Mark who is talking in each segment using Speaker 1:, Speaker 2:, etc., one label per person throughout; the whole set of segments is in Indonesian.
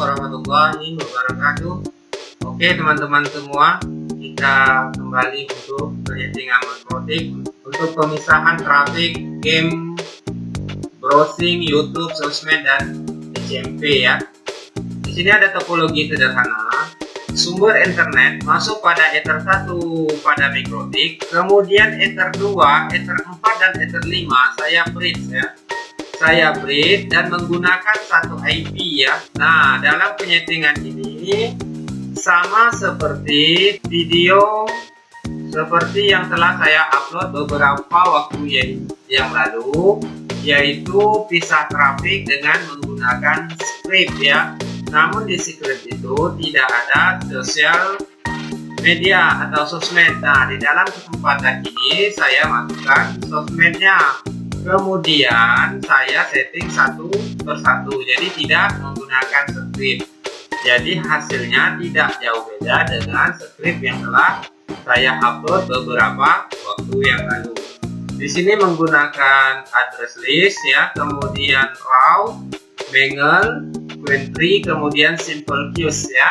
Speaker 1: warahmatullahi wabarakatuh. Oke teman-teman semua, kita kembali untuk penyetingan mikrotik untuk pemisahan trafik game, browsing, YouTube, sosmed, dan SMP ya. Di sini ada topologi sederhana. Sumber internet masuk pada Ether 1 pada mikrotik, kemudian Ether 2, Ether 4, dan Ether 5 saya bridge ya. Saya bridge dan menggunakan satu IP ya. Nah, dalam penyetingan ini sama seperti video seperti yang telah saya upload beberapa waktu yang lalu, yaitu pisah trafik dengan menggunakan script ya. Namun di script itu tidak ada sosial media atau sosmed. Nah, di dalam kesempatan ini saya masukkan sosmednya. Kemudian saya setting satu persatu, jadi tidak menggunakan script. Jadi hasilnya tidak jauh beda dengan script yang telah saya upload beberapa waktu yang lalu. Di sini menggunakan address list ya, kemudian raw, bangle, query, kemudian simple queues ya.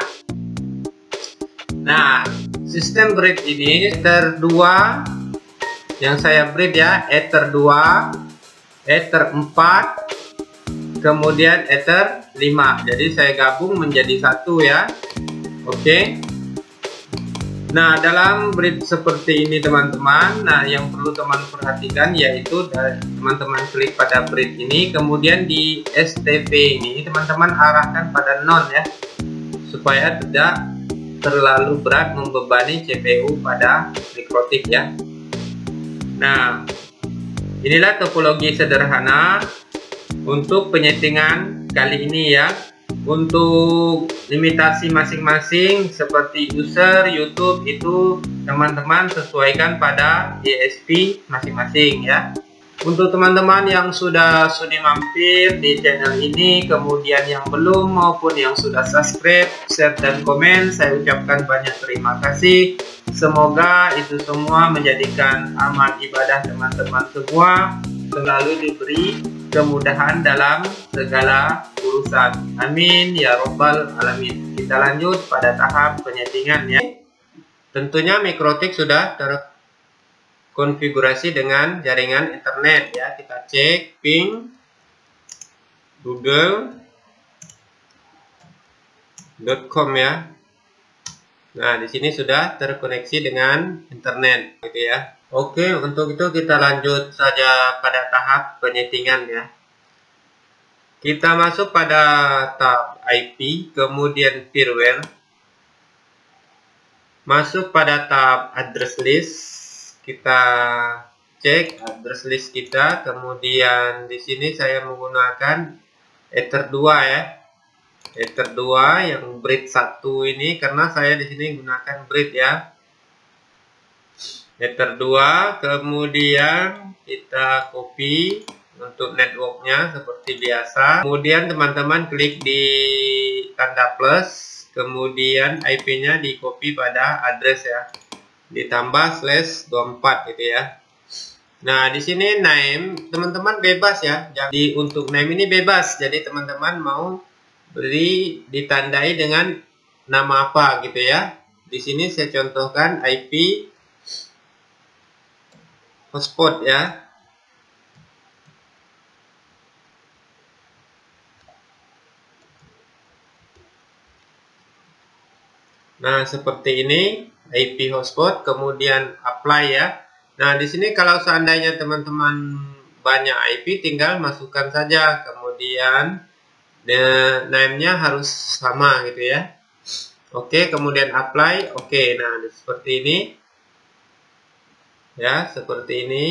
Speaker 1: Nah, sistem bridge ini Ether 2 yang saya bridge ya, Ether 2, Ether 4, kemudian Ether 5. Jadi saya gabung menjadi satu ya. Oke. Nah, dalam bridge seperti ini teman-teman, nah yang perlu teman perhatikan yaitu teman-teman klik pada bridge ini, kemudian di STP ini teman-teman arahkan pada non ya, supaya tidak terlalu berat membebani CPU pada mikrotik ya. Nah, inilah topologi sederhana untuk penyetingan kali ini ya. Untuk limitasi masing-masing seperti user, YouTube itu teman-teman sesuaikan pada ISP masing-masing ya. Untuk teman-teman yang sudah mampir di channel ini, kemudian yang belum maupun yang sudah subscribe, share, dan komen, saya ucapkan banyak terima kasih. Semoga itu semua menjadikan amal ibadah teman-teman semua selalu diberi kemudahan dalam segala urusan. Amin ya robbal alamin. Kita lanjut pada tahap penyetingan ya. Tentunya mikrotik sudah terkonfigurasi dengan jaringan internet ya. Kita cek ping google.com ya. Nah, di sini sudah terkoneksi dengan internet gitu ya. Oke, untuk itu kita lanjut saja pada tahap penyetingan ya. Kita masuk pada tab IP, kemudian firmware. Masuk pada tab address list. Kita cek address list kita, kemudian di sini saya menggunakan Ether 2 ya. Ether 2 yang bridge 1 ini karena saya di sini gunakan bridge ya. Ether 2, kemudian kita copy untuk networknya seperti biasa. Kemudian teman-teman klik di tanda plus, kemudian IP-nya di copy pada address ya, ditambah /24 gitu ya. Nah, di sini name teman-teman bebas ya. Jadi untuk name ini bebas. Jadi teman-teman mau beri ditandai dengan nama apa gitu ya. Di sini saya contohkan IP hotspot ya. Nah, seperti ini IP hotspot, kemudian apply ya. Nah, di sini kalau seandainya teman-teman banyak IP, tinggal masukkan saja, kemudian name-nya harus sama gitu ya. Oke, kemudian apply. Oke, nah seperti ini ya, seperti ini.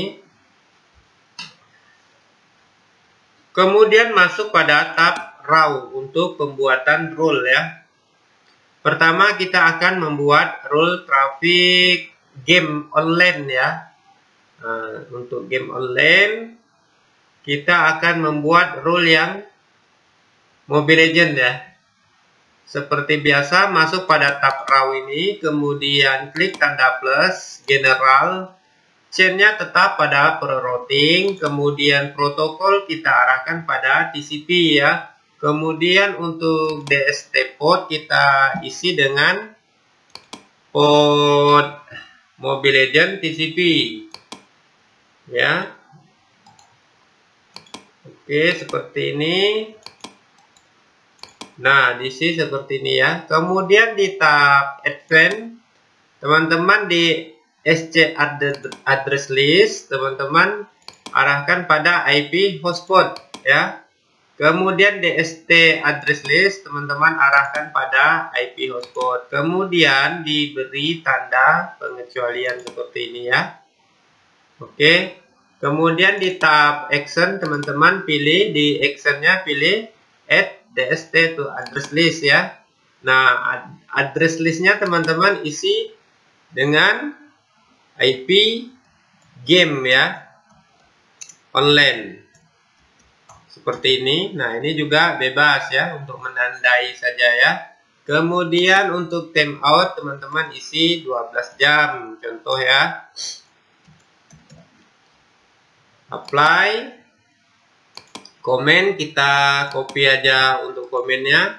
Speaker 1: Kemudian masuk pada tab raw untuk pembuatan rule ya. Pertama kita akan membuat rule traffic game online ya. Nah, untuk game online kita akan membuat rule yang Mobile Legend ya. Seperti biasa masuk pada tab raw ini, kemudian klik tanda plus, general, chain-nya tetap pada per routing, kemudian protokol kita arahkan pada TCP ya. Kemudian untuk DST port kita isi dengan port Mobile Legends TCP ya. Oke, seperti ini. Nah, diisi seperti ini ya. Kemudian di tab Advanced, teman-teman di SC address list, teman-teman arahkan pada IP hotspot ya. Kemudian DST address list, teman-teman arahkan pada IP hotspot. Kemudian diberi tanda pengecualian seperti ini ya. Oke. Kemudian di tab action, teman-teman pilih di actionnya pilih add DST to address list ya. Nah, address listnya teman-teman isi dengan IP game ya, online seperti ini. Nah, ini juga bebas ya untuk menandai saja ya. Kemudian untuk timeout, teman-teman isi 12 jam contoh ya. Apply. Komen kita copy aja untuk komennya.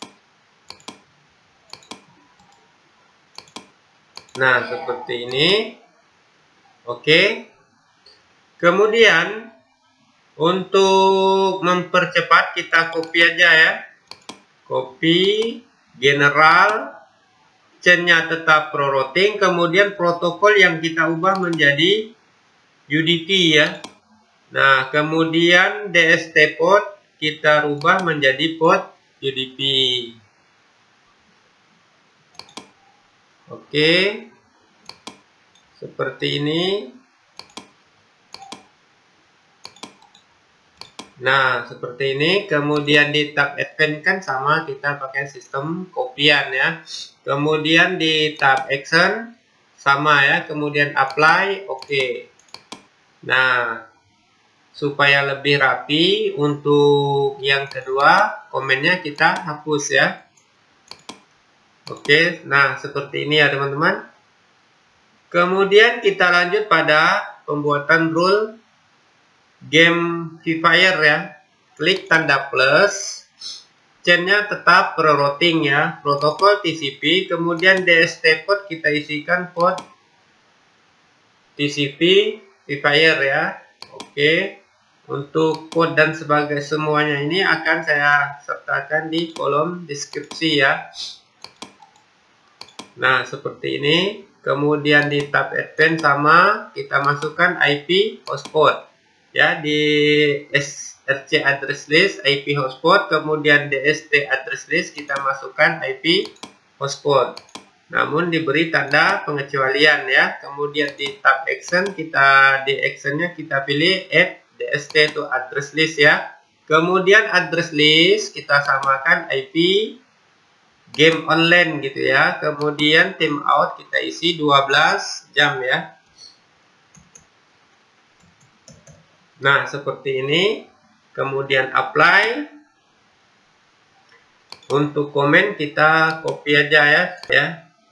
Speaker 1: Nah, seperti ini. Oke. Kemudian untuk mempercepat kita copy aja ya. Copy general, chainnya tetap pro routing, kemudian protokol yang kita ubah menjadi UDP ya. Nah, kemudian DST port kita rubah menjadi port UDP. Oke. Seperti ini. Nah, seperti ini. Kemudian di tab Advanced kan sama, kita pakai sistem kopian ya. Kemudian di tab Action sama ya. Kemudian Apply, oke. Nah, supaya lebih rapi untuk yang kedua, komennya kita hapus ya. Oke, nah seperti ini ya teman-teman. Kemudian kita lanjut pada pembuatan rule game Free Fire ya. Klik tanda plus, chainnya tetap pro routing ya, protokol TCP, kemudian DST port kita isikan port TCP Free Fire ya. Oke. Untuk code dan sebagai semuanya ini akan saya sertakan di kolom deskripsi ya. Nah, seperti ini. Kemudian di tab Advanced sama, kita masukkan IP hotspot ya, di SRC address list IP hotspot, kemudian DST address list kita masukkan IP hotspot. Namun diberi tanda pengecualian ya. Kemudian di tab action, kita di actionnya kita pilih add DST to address list ya. Kemudian address list kita samakan IP game online gitu ya. Kemudian timeout kita isi 12 jam ya. Nah, seperti ini. Kemudian apply. Untuk komen kita copy aja ya.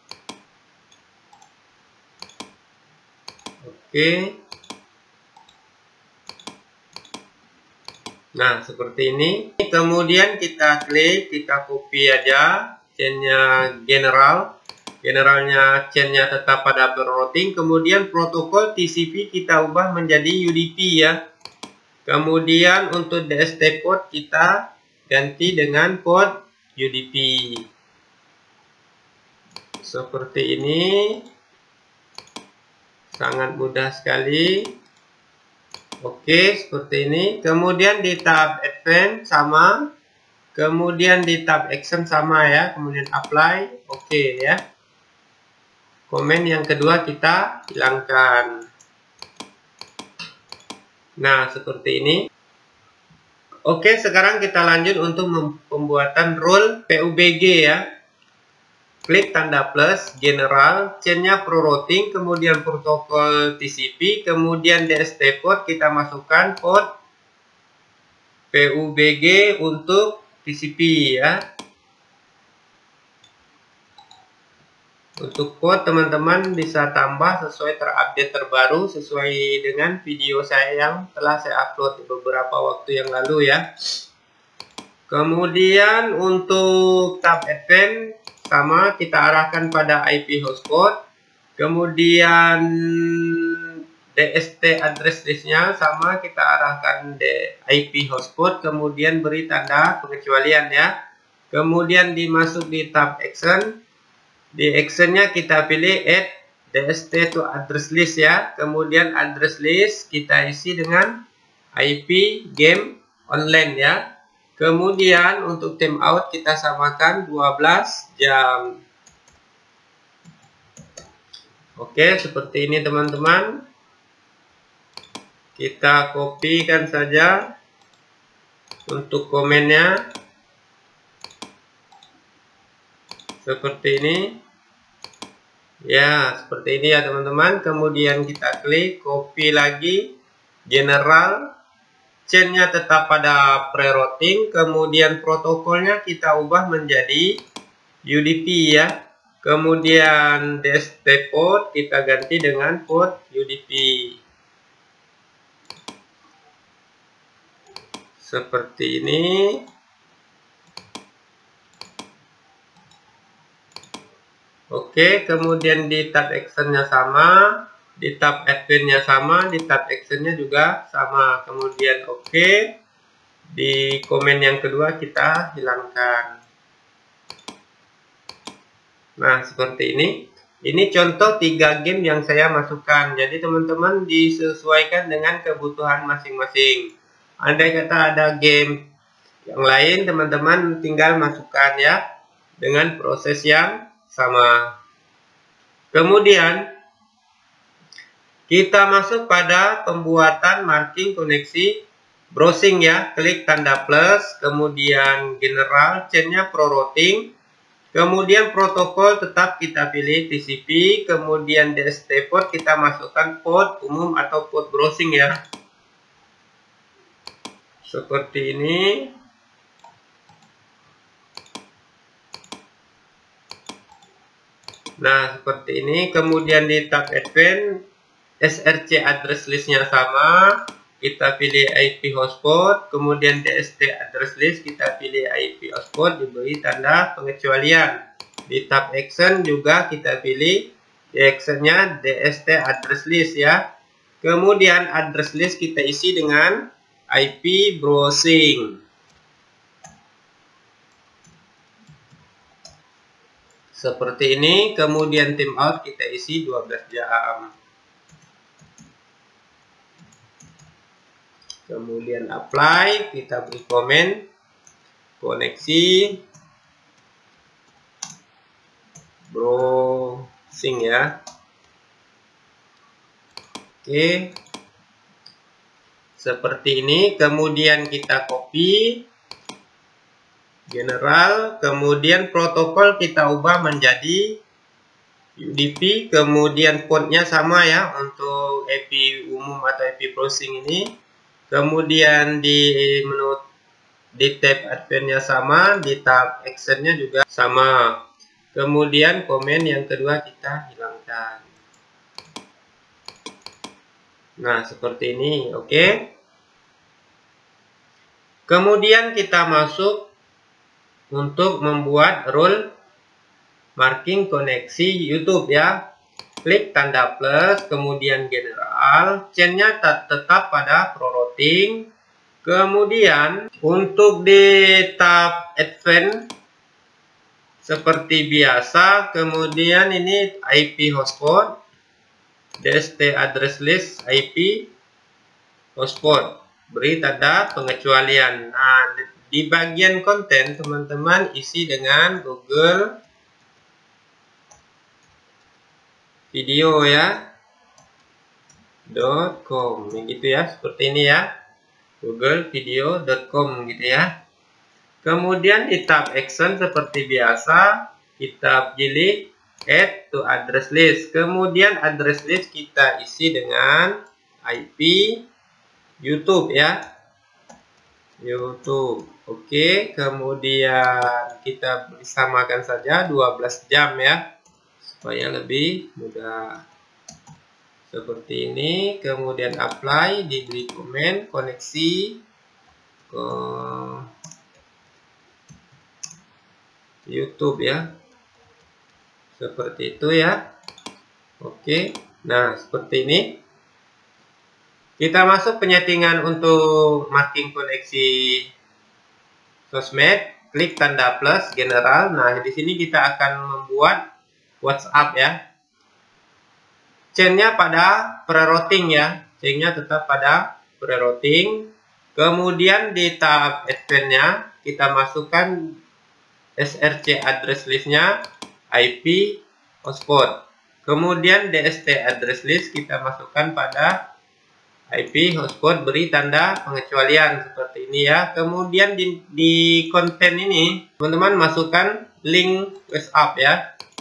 Speaker 1: Oke. Nah, seperti ini. Kemudian kita klik, kita copy aja chainnya general. Generalnya chainnya tetap pada routing. Kemudian protokol TCP kita ubah menjadi UDP ya. Kemudian untuk DST port kita ganti dengan port UDP. Seperti ini. Sangat mudah sekali. Oke, seperti ini. Kemudian di tab Advanced sama. Kemudian di tab Action sama ya. Kemudian Apply. Oke ya. Komen yang kedua kita hilangkan. Nah, seperti ini. Oke, sekarang kita lanjut untuk pembuatan rule PUBG ya. Klik tanda plus, general, chainnya pro routing, kemudian protokol TCP, kemudian DST port kita masukkan port PUBG untuk TCP ya. Untuk port teman-teman bisa tambah sesuai terupdate terbaru sesuai dengan video saya yang telah saya upload beberapa waktu yang lalu ya. Kemudian untuk tab advance sama, kita arahkan pada IP hotspot. Kemudian DST address listnya sama, kita arahkan IP hotspot. Kemudian beri tanda pengecualian ya. Kemudian dimasuk di tab action. Di actionnya kita pilih add DST to address list ya. Kemudian address list kita isi dengan IP game online ya. Kemudian untuk timeout kita samakan 12 jam. Oke, seperti ini teman-teman. Kita kopikan saja untuk komennya. Seperti ini. Ya, seperti ini ya teman-teman. Kemudian kita klik, copy lagi, general. Chainnya tetap pada pre-routing. Kemudian protokolnya kita ubah menjadi UDP ya. Kemudian DST port kita ganti dengan port UDP. Seperti ini. Oke, kemudian di tab actionnya sama, di tab advance-nya sama, di tab actionnya juga sama. Kemudian oke, di komen yang kedua kita hilangkan. Nah, seperti ini. Ini contoh 3 game yang saya masukkan. Jadi teman-teman disesuaikan dengan kebutuhan masing-masing. Andai kata ada game yang lain, teman-teman tinggal masukkan ya, dengan proses yang sama. Kemudian kita masuk pada pembuatan marking koneksi browsing ya. Klik tanda plus, kemudian general, chainnya pro routing, kemudian protokol tetap kita pilih TCP, kemudian DST port kita masukkan port umum atau port browsing ya. Seperti ini. Nah, seperti ini. Kemudian di tab advance, SRC address listnya sama. Kita pilih IP hotspot. Kemudian DST address list, kita pilih IP hotspot. Diberi tanda pengecualian. Di tab action juga kita pilih di actionnya DST address list ya. Kemudian address list kita isi dengan IP browsing. Seperti ini. Kemudian timeout kita isi 12 jam. Kemudian apply, kita beri komen, koneksi, browsing ya. Oke. Seperti ini. Kemudian kita copy general, kemudian protokol kita ubah menjadi UDP, kemudian portnya sama ya untuk IP umum atau IP browsing ini. Kemudian di menu di tab advance-nya sama, di tab action-nya juga sama. Kemudian komen yang kedua kita hilangkan. Nah, seperti ini, oke. Kemudian kita masuk untuk membuat rule marking koneksi YouTube ya. Klik tanda plus, kemudian general, chainnya tetap pada pro routing. Kemudian untuk di tab advance seperti biasa, kemudian ini IP hotspot, DST address list, IP hotspot, beri tanda pengecualian. Nah, di bagian konten teman-teman isi dengan Google video ya .com gitu ya, seperti ini ya, googlevideo.com gitu ya. Kemudian di tab action seperti biasa kita pilih add to address list, kemudian address list kita isi dengan IP YouTube ya, YouTube. Oke, kemudian kita samakan saja 12 jam ya, supaya lebih mudah. Seperti ini. Kemudian apply, diberi komen, koneksi, YouTube ya. Seperti itu ya. Oke. Nah, seperti ini. Kita masuk penyetingan untuk marking koneksi sosmed, klik tanda plus general. Nah, di sini kita akan membuat WhatsApp ya. Chainnya pada pre-routing ya. Chainnya tetap pada pre-routing. Kemudian di tab advance-nya kita masukkan SRC address list-nya, IP, hotspot. Kemudian DST address list kita masukkan pada IP, hotspot, beri tanda pengecualian seperti ini ya. Kemudian di konten ini teman-teman masukkan link WhatsApp ya.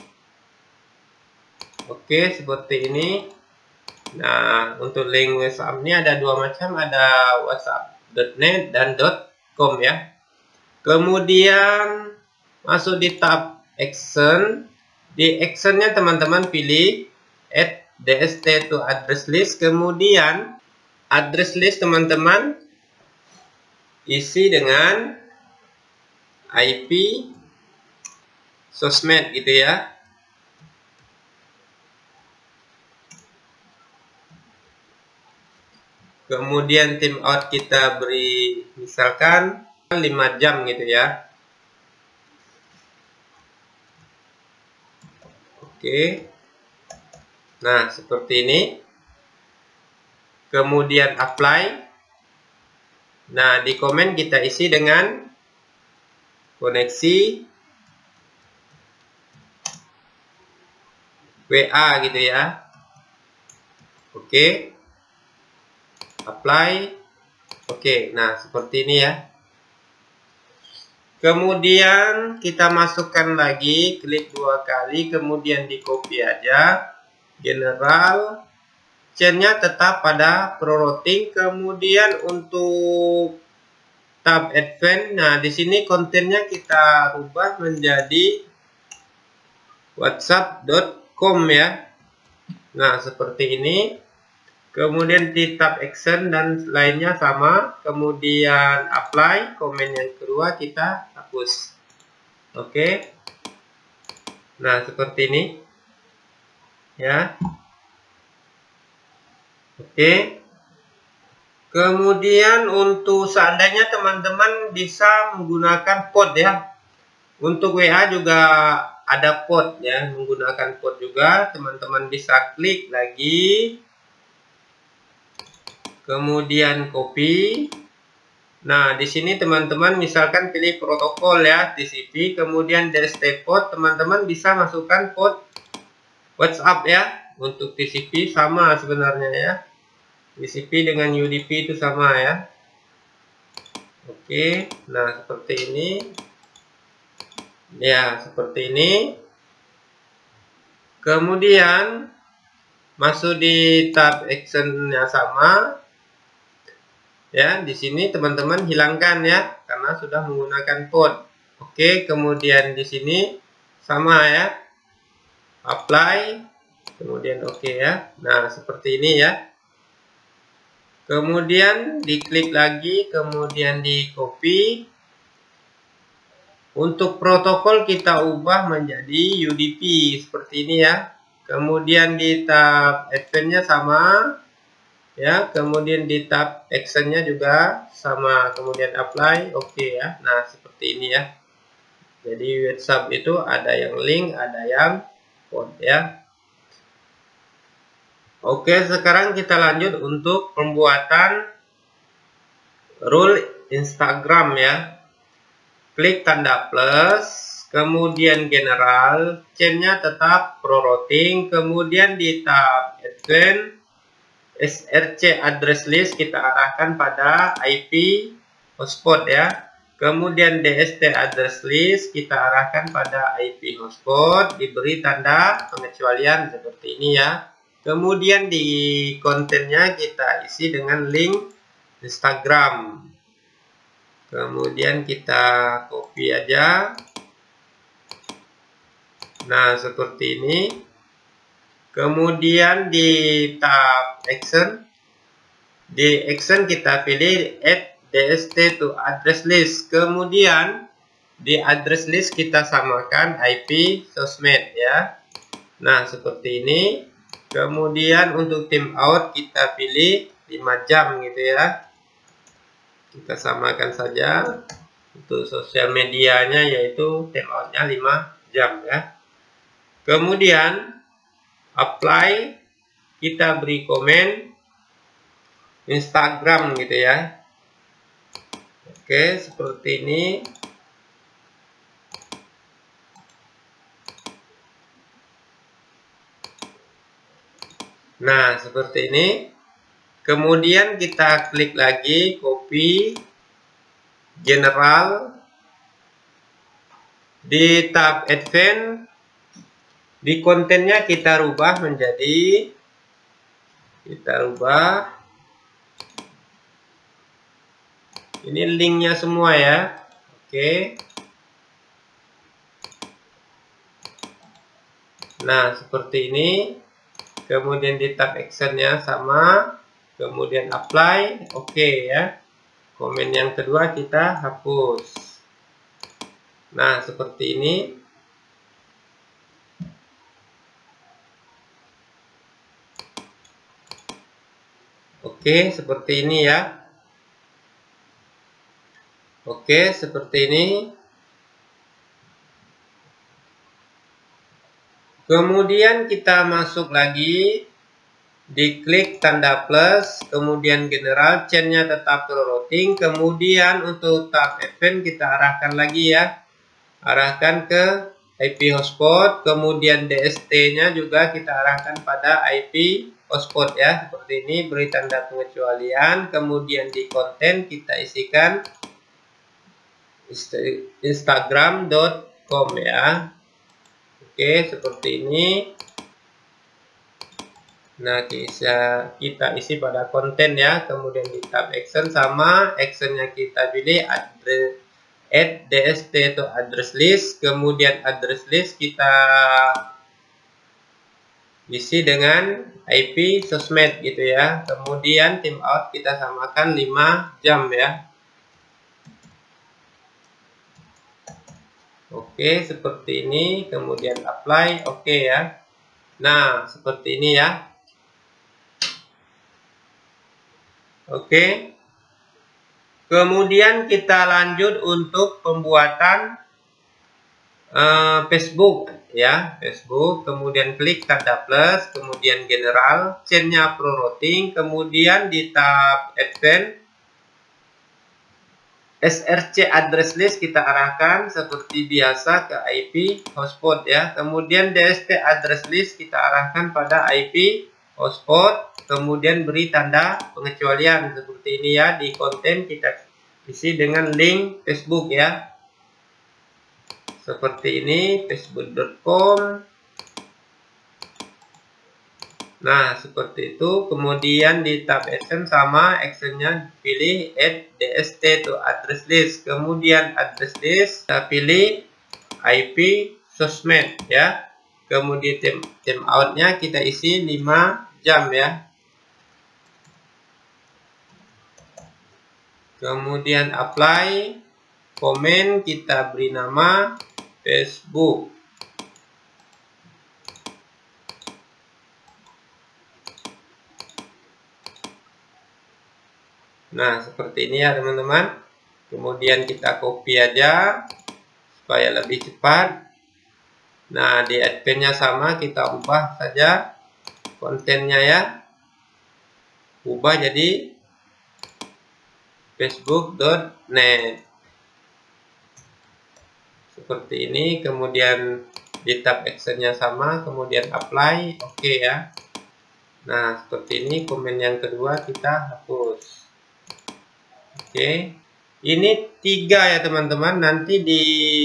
Speaker 1: Oke, seperti ini. Nah, untuk link WhatsApp ini ada dua macam, ada whatsapp.net dan .com ya. Kemudian masuk di tab action. Di actionnya teman-teman pilih add DST to address list. Kemudian address list teman-teman isi dengan IP sosmed gitu ya. Kemudian timeout kita beri misalkan 5 jam gitu ya. Oke. Nah, seperti ini. Kemudian apply. Nah, di komen kita isi dengan koneksi WA gitu ya. Oke. Apply. Oke, nah seperti ini ya. Kemudian kita masukkan lagi, klik 2 kali, kemudian di copy aja. General. Chainnya tetap pada pro-routing. Kemudian untuk tab advance, nah di sini kontennya kita ubah menjadi whatsapp.com ya. Nah seperti ini. Kemudian di tab action dan lainnya sama. Kemudian apply. Komen yang kedua kita hapus. Oke. Nah seperti ini ya. Oke. Kemudian untuk seandainya teman-teman bisa menggunakan pod ya. Untuk WA juga ada pod ya, menggunakan pod juga. Teman-teman bisa klik lagi. Kemudian copy. Nah, di sini teman-teman misalkan pilih protokol ya, TCP, kemudian DST pod, teman-teman bisa masukkan pod WhatsApp ya. Untuk TCP sama sebenarnya ya. TCP dengan UDP itu sama ya. Oke, nah seperti ini. Ya, seperti ini. Kemudian masuk di tab action-nya sama. Ya, di sini teman-teman hilangkan ya karena sudah menggunakan pod. Oke, kemudian di sini sama ya. Apply. Kemudian oke ya. Nah, seperti ini ya. Kemudian diklik lagi, kemudian di copy. Untuk protokol kita ubah menjadi UDP seperti ini ya. Kemudian di tab advance-nya sama ya. Kemudian di tab action-nya juga sama. Kemudian apply, oke ya. Nah seperti ini ya. Jadi WhatsApp itu ada yang link, ada yang pod ya. Oke, sekarang kita lanjut untuk pembuatan rule Instagram ya. Klik tanda plus, kemudian general, chainnya tetap pro routing, kemudian di tab advance, SRC address list kita arahkan pada IP hotspot ya. Kemudian DST address list kita arahkan pada IP hotspot, diberi tanda pengecualian seperti ini ya. Kemudian di kontennya kita isi dengan link Instagram. Kemudian kita copy aja. Nah, seperti ini. Kemudian di tab action. Di action kita pilih add DST to address list. Kemudian di address list kita samakan IP sosmed ya. Nah, seperti ini. Kemudian untuk timeout kita pilih 5 jam gitu ya. Kita samakan saja untuk sosial medianya, yaitu timeoutnya 5 jam ya. Kemudian apply, kita beri komen Instagram gitu ya. Oke, seperti ini. Nah, seperti ini. Kemudian kita klik lagi, copy, general, di tab advance, di kontennya kita rubah menjadi, ini linknya semua ya. Oke. Nah, seperti ini. Kemudian di tab actionnya sama, kemudian apply, oke ya. Komen yang kedua kita hapus. Nah, seperti ini. Oke, seperti ini ya. Oke, seperti ini. Kemudian kita masuk lagi, diklik tanda plus, kemudian general, chainnya tetap routing, kemudian untuk tab event kita arahkan lagi ya, arahkan ke IP hotspot, kemudian DST-nya juga kita arahkan pada IP hotspot ya, seperti ini, beri tanda pengecualian, kemudian di konten kita isikan instagram.com ya. Oke, seperti ini. Nah, kita isi pada konten ya. Kemudian di tab action sama actionnya kita pilih add DST atau address list. Kemudian address list kita isi dengan IP sosmed gitu ya. Kemudian timeout kita samakan 5 jam ya. Oke, seperti ini. Kemudian apply, oke ya. Nah, seperti ini ya. Oke. Kemudian kita lanjut untuk pembuatan Facebook ya, Facebook. Kemudian klik tanda plus, kemudian general, chainnya pro routing, kemudian di tab advance SRC address list kita arahkan seperti biasa ke IP hotspot ya. Kemudian DST address list kita arahkan pada IP hotspot. Kemudian beri tanda pengecualian seperti ini ya. Di konten kita isi dengan link Facebook ya. Seperti ini, facebook.com. Nah, seperti itu. Kemudian di tab action sama actionnya pilih add DST to address list. Kemudian address list kita pilih IP sosmed ya. Kemudian timeoutnya kita isi 5 jam ya. Kemudian apply, komen kita beri nama Facebook. Nah, seperti ini ya teman-teman. Kemudian kita copy aja supaya lebih cepat. Nah, di advance-nya sama, kita ubah saja kontennya ya. Ubah jadi facebook.net. Seperti ini, kemudian di tab action-nya sama, kemudian apply, oke ya. Nah, seperti ini, komen yang kedua kita hapus. Oke, ini 3 ya teman-teman. Nanti di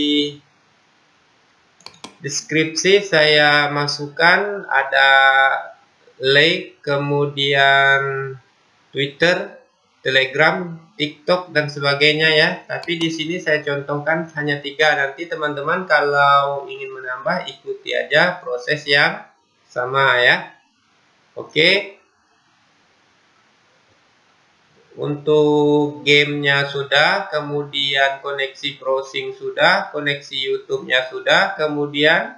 Speaker 1: deskripsi saya masukkan ada like, kemudian Twitter, Telegram, TikTok dan sebagainya ya. Tapi di sini saya contohkan hanya 3. Nanti teman-teman kalau ingin menambah ikuti aja proses yang sama ya. Oke. Untuk gamenya sudah, kemudian koneksi browsing sudah, koneksi YouTube-nya sudah, kemudian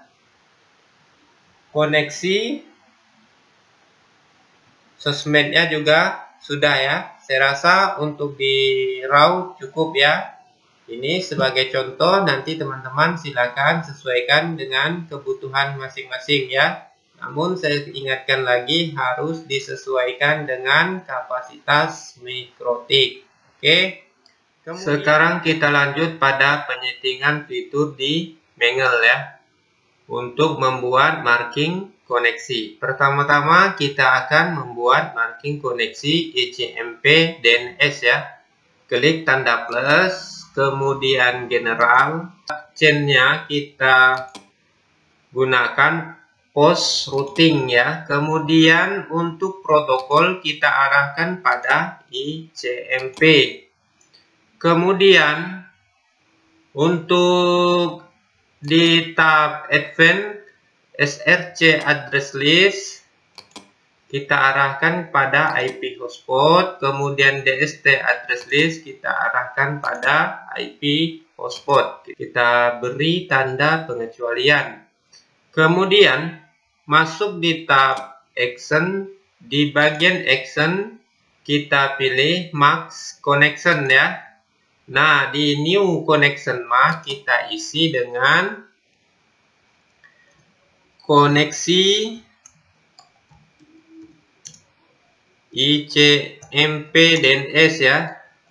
Speaker 1: koneksi sosmednya juga sudah ya. Saya rasa untuk di RAW cukup ya. Ini sebagai contoh, nanti teman-teman silakan sesuaikan dengan kebutuhan masing-masing ya. Namun saya ingatkan lagi harus disesuaikan dengan kapasitas mikrotik. Oke. Sekarang kita lanjut pada penyetingan fitur di Mangle ya. Untuk membuat marking koneksi. Pertama-tama kita akan membuat marking koneksi ECMP DNS ya. Klik tanda plus, kemudian general. Chain-nya kita gunakan post routing ya. Kemudian untuk protokol kita arahkan pada ICMP. Kemudian untuk di tab Advanced SRC Address List kita arahkan pada IP hotspot. Kemudian DST Address List kita arahkan pada IP hotspot. Kita beri tanda pengecualian. Kemudian masuk di tab Action. Di bagian Action kita pilih Max Connection ya. Nah, di New Connection mah kita isi dengan koneksi ICMP DNS ya.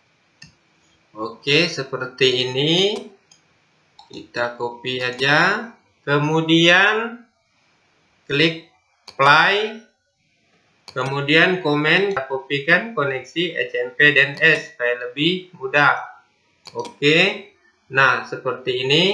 Speaker 1: Oke, seperti ini. Kita copy aja. Kemudian klik apply. Kemudian komen, kita kopikan koneksi ICMP DNS supaya lebih mudah. Oke. Nah, seperti ini.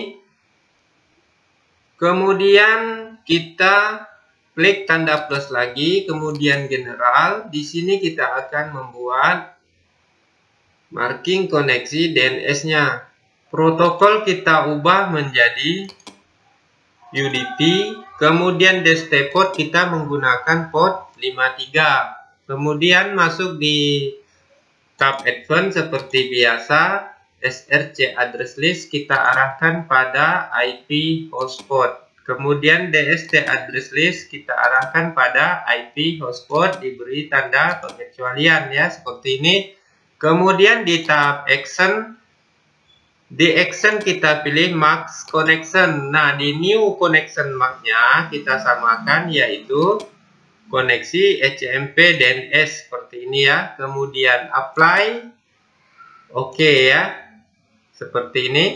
Speaker 1: Kemudian kita klik tanda plus lagi, kemudian general. Di sini kita akan membuat marking koneksi DNS-nya. Protokol kita ubah menjadi UDP, kemudian DST port kita menggunakan port 53. Kemudian masuk di tab Advanced seperti biasa, SRC Address List kita arahkan pada IP hotspot. Kemudian DST Address List kita arahkan pada IP hotspot, diberi tanda pengecualian ya, seperti ini. Kemudian di tab Action, di Action kita pilih Max Connection. Nah, di New Connection Map-nya kita samakan yaitu koneksi ECMP DNS seperti ini ya. Kemudian apply. Oke ya. Seperti ini.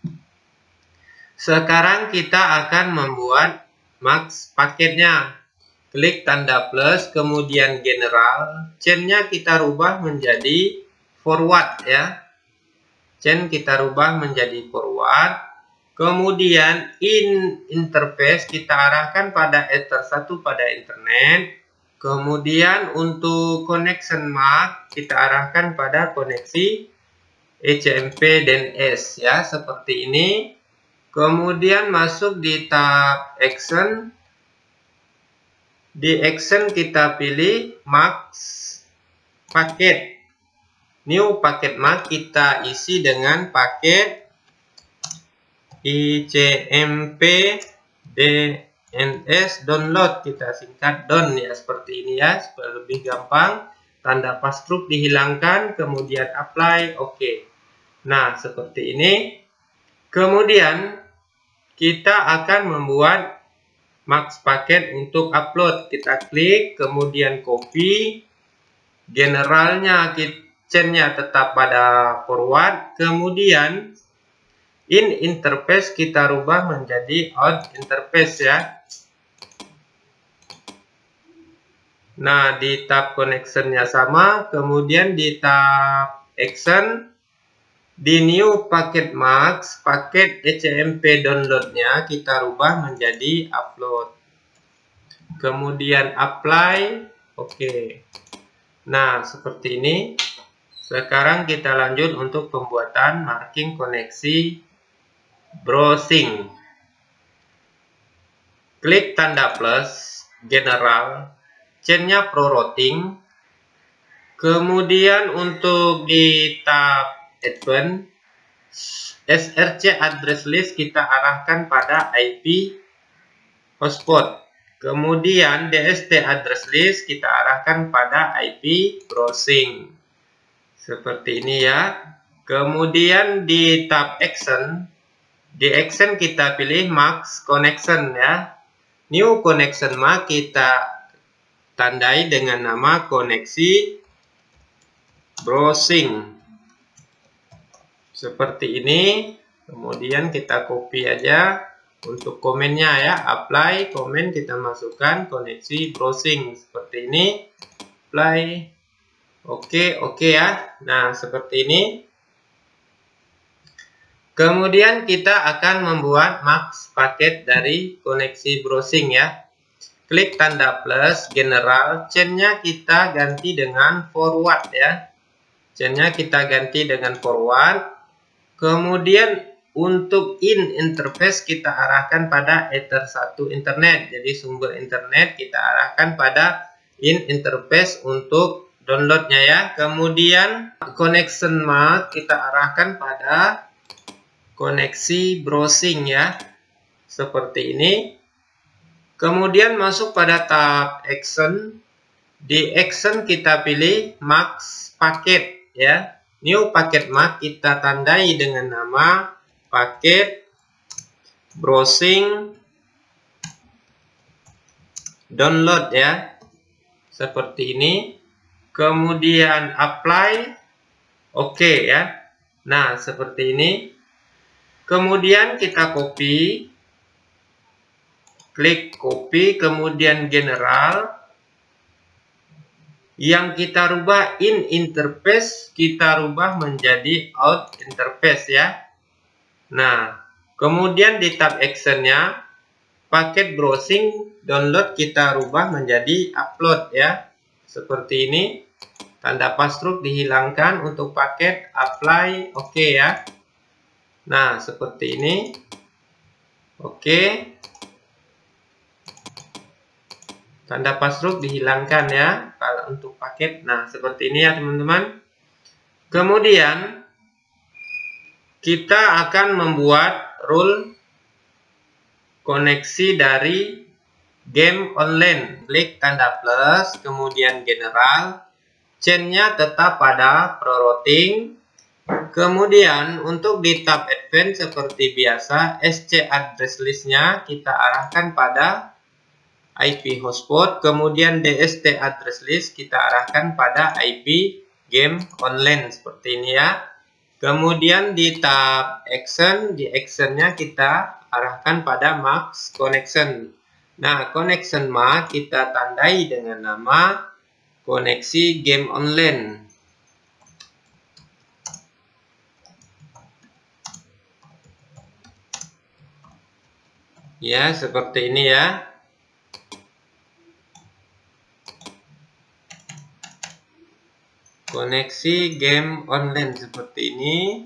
Speaker 1: Sekarang kita akan membuat Max paketnya. Klik tanda plus, kemudian general. Chain-nya kita rubah menjadi forward ya. Chain kita rubah menjadi forward. Kemudian in interface kita arahkan pada Ether 1 pada internet. Kemudian untuk connection MAC kita arahkan pada koneksi ECMP DNS ya, seperti ini. Kemudian masuk di tab Action. Di Action kita pilih Max paket. New paket MAC kita isi dengan paket ICMP DNS download, kita singkat down ya, seperti ini ya, supaya lebih gampang. Tanda pastruk dihilangkan, kemudian apply, oke. Nah, seperti ini. Kemudian kita akan membuat Max paket untuk upload. Kita klik, kemudian copy, generalnya chain-nya tetap pada forward, kemudian in interface kita rubah menjadi out interface ya. Nah, di tab connection-nya sama, kemudian di tab action, di new paket max, paket ECMP download-nya kita rubah menjadi upload. Kemudian apply, oke. Nah, seperti ini. Sekarang kita lanjut untuk pembuatan marking koneksi browsing. Klik tanda plus, general, chain-nya pro routing. Kemudian untuk di tab Advanced, SRC address list kita arahkan pada IP hotspot. Kemudian DST address list kita arahkan pada IP browsing. Seperti ini ya. Kemudian di tab Action, di Action kita pilih Max Connection ya. New Connection Max kita tandai dengan nama koneksi browsing. Seperti ini. Kemudian kita copy aja untuk komennya ya. Apply komen, kita masukkan koneksi browsing seperti ini. Apply. Oke ya. Nah, seperti ini. Kemudian kita akan membuat max paket dari koneksi browsing ya. Klik tanda plus general, chain-nya kita ganti dengan forward ya. Chain-nya kita ganti dengan forward. Kemudian untuk in interface kita arahkan pada Ether1 internet. Jadi sumber internet kita arahkan pada in interface untuk downloadnya ya. Kemudian connection mark kita arahkan pada koneksi browsing ya. Seperti ini. Kemudian masuk pada tab action. Di action kita pilih max paket ya. New paket mark kita tandai dengan nama paket browsing download ya. Seperti ini. Kemudian apply. Oke ya. Nah, seperti ini. Kemudian kita copy. Klik copy, kemudian general. Yang kita rubah in interface, kita rubah menjadi out interface ya. Nah, kemudian di tab actionnya, paket browsing download kita rubah menjadi upload ya. Seperti ini. Tanda password dihilangkan untuk paket, apply, oke ya. Nah, seperti ini. Oke. Tanda password dihilangkan ya kalau untuk paket. Nah, seperti ini ya teman-teman. Kemudian kita akan membuat rule koneksi dari game online. Klik tanda plus, kemudian general. Chain-nya tetap pada pro-routing. Kemudian untuk di tab advance seperti biasa, SC address list-nya kita arahkan pada IP hotspot, kemudian DST address list kita arahkan pada IP game online seperti ini ya. Kemudian di tab action, di actionnya kita arahkan pada max connection. Nah, connection max kita tandai dengan nama koneksi game online. Ya, seperti ini ya. Koneksi game online seperti ini.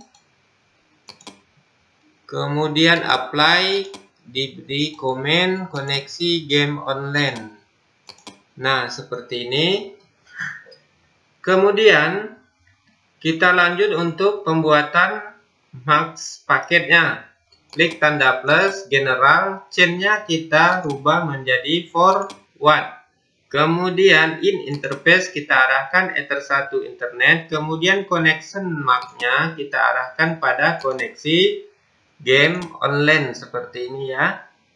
Speaker 1: Kemudian apply, diberi komen koneksi game online. Nah, seperti ini. Kemudian kita lanjut untuk pembuatan max paketnya. Klik tanda plus general, chain-nya kita rubah menjadi forward. Kemudian in interface kita arahkan Ether1 internet. Kemudian connection mark-nya kita arahkan pada koneksi game online seperti ini ya.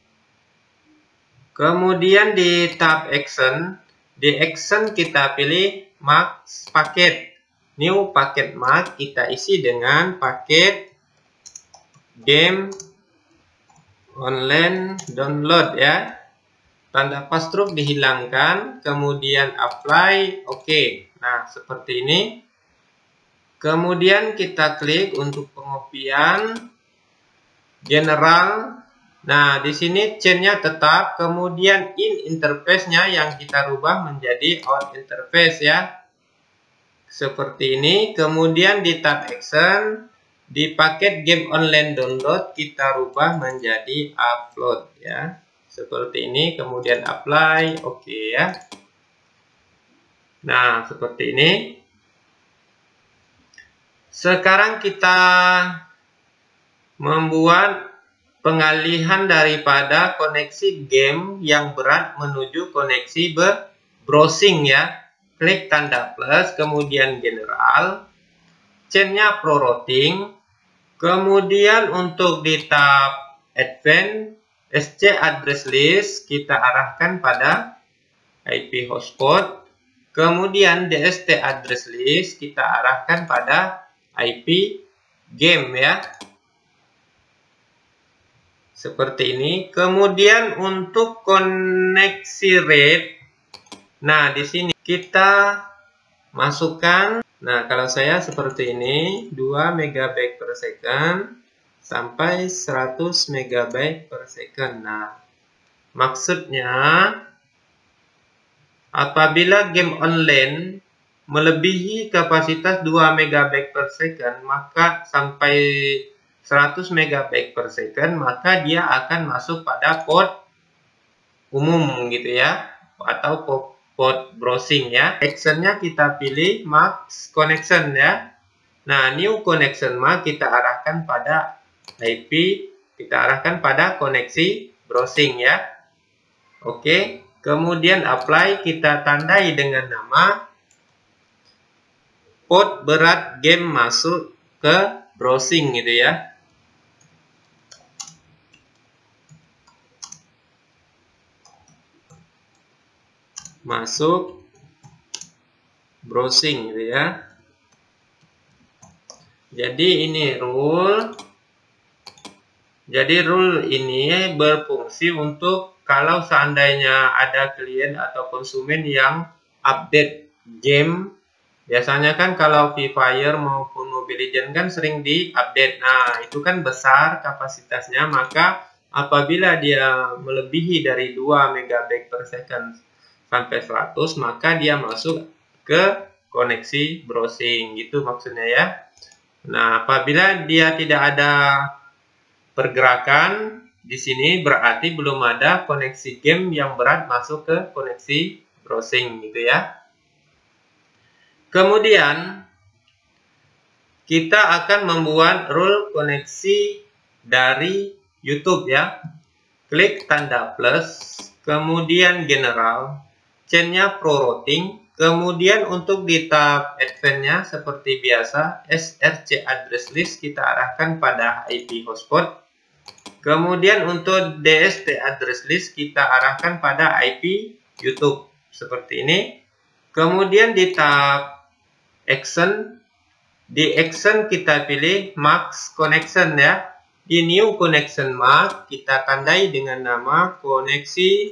Speaker 1: Kemudian di tab action, di action kita pilih max paket. New paket mark kita isi dengan paket game online download ya. Tanda password dihilangkan, kemudian apply, oke. Nah, seperti ini. Kemudian kita klik untuk pengopian general. Nah, di sini chain-nya tetap, kemudian in interface-nya yang kita rubah menjadi out interface ya. Seperti ini. Kemudian di tab action, di paket game online download kita rubah menjadi upload ya. Seperti ini, kemudian apply, oke ya. Nah, seperti ini. Sekarang kita membuat pengalihan daripada koneksi game yang berat menuju koneksi browsing ya. Klik tanda plus, kemudian general, chainnya pro routing, kemudian untuk di tab advanced SC address list kita arahkan pada IP hotspot, kemudian DST address list kita arahkan pada IP game ya. Seperti ini. Kemudian untuk koneksi rate, nah di sini kita masukkan, nah kalau saya seperti ini 2 MB per second sampai 100 MB per second. Nah, maksudnya apabila game online melebihi kapasitas 2 MB per second, maka sampai 100 MB per second, maka dia akan masuk pada port umum gitu ya, atau port browsing ya. Actionnya kita pilih max connection ya. Nah, new connection mark kita arahkan pada IP, kita arahkan pada koneksi browsing ya. Oke, kemudian apply kita tandai dengan nama port berat game masuk ke browsing gitu ya. Masuk browsing gitu ya. Jadi ini rule. Jadi rule ini berfungsi untuk kalau seandainya ada klien atau konsumen yang update game. Biasanya kan kalau Free Fire maupun Mobile Legends kan sering diupdate. Nah, itu kan besar kapasitasnya, maka apabila dia melebihi dari 2 MB per second sampai 100, maka dia masuk ke koneksi browsing gitu maksudnya ya. Nah, apabila dia tidak ada pergerakan di sini, berarti belum ada koneksi game yang berat masuk ke koneksi browsing gitu ya. Kemudian kita akan membuat rule koneksi dari YouTube ya. Klik tanda plus, kemudian general, chainnya pro routing, kemudian untuk di tab advance-nya seperti biasa SRC address list kita arahkan pada IP hotspot, kemudian untuk DST address list kita arahkan pada IP YouTube seperti ini. Kemudian di tab action, di action kita pilih max connection ya. Di new connection mark kita tandai dengan nama koneksi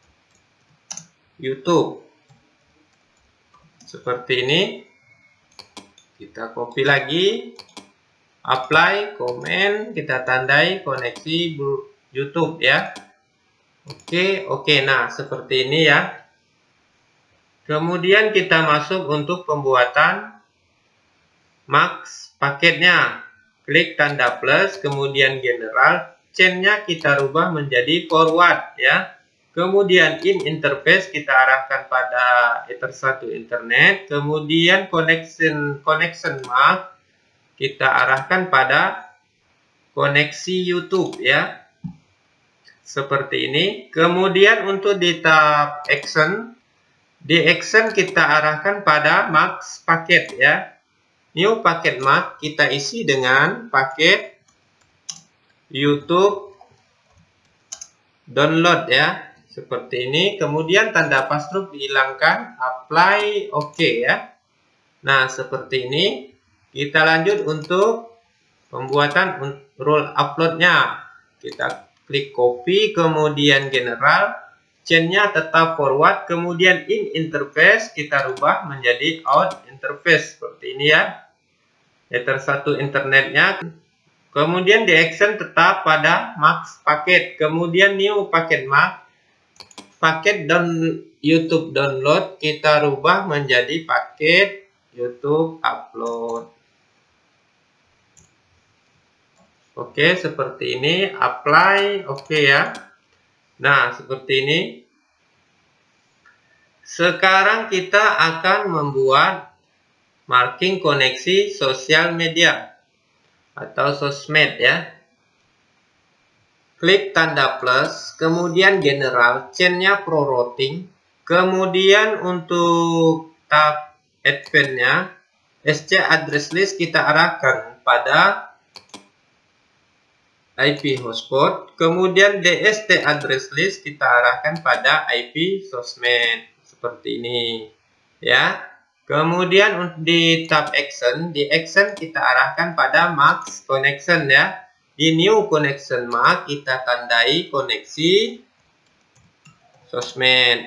Speaker 1: YouTube seperti ini. Kita copy lagi, apply, comment, kita tandai koneksi YouTube ya. Oke, nah seperti ini ya. Kemudian kita masuk untuk pembuatan max paketnya. Klik tanda plus, kemudian general, chainnya kita rubah menjadi forward ya. Kemudian in interface kita arahkan pada Ether1 internet, kemudian connection mark kita arahkan pada koneksi YouTube ya. Seperti ini. Kemudian untuk di tab action, di action kita arahkan pada max paket ya. New paket mark kita isi dengan paket YouTube download ya. Seperti ini. Kemudian tanda password dihilangkan, apply, oke ya. Nah, seperti ini. Kita lanjut untuk pembuatan rule uploadnya. Kita klik copy, kemudian general, chainnya tetap forward, kemudian in interface kita rubah menjadi out interface seperti ini ya. Ether1 internetnya, kemudian di action tetap pada max paket, kemudian new paket mark, paket YouTube download kita rubah menjadi paket YouTube upload. Oke, seperti ini, apply, oke ya. Nah, seperti ini. Sekarang kita akan membuat marking koneksi sosial media atau sosmed ya. Klik tanda plus, kemudian general, chain-nya pro routing, kemudian untuk tab advance-nya SC address list kita arahkan pada IP hotspot, kemudian DST address list kita arahkan pada IP sosmed seperti ini ya. Kemudian di tab action, di action kita arahkan pada max connection ya. Di new connection mark kita tandai koneksi sosmed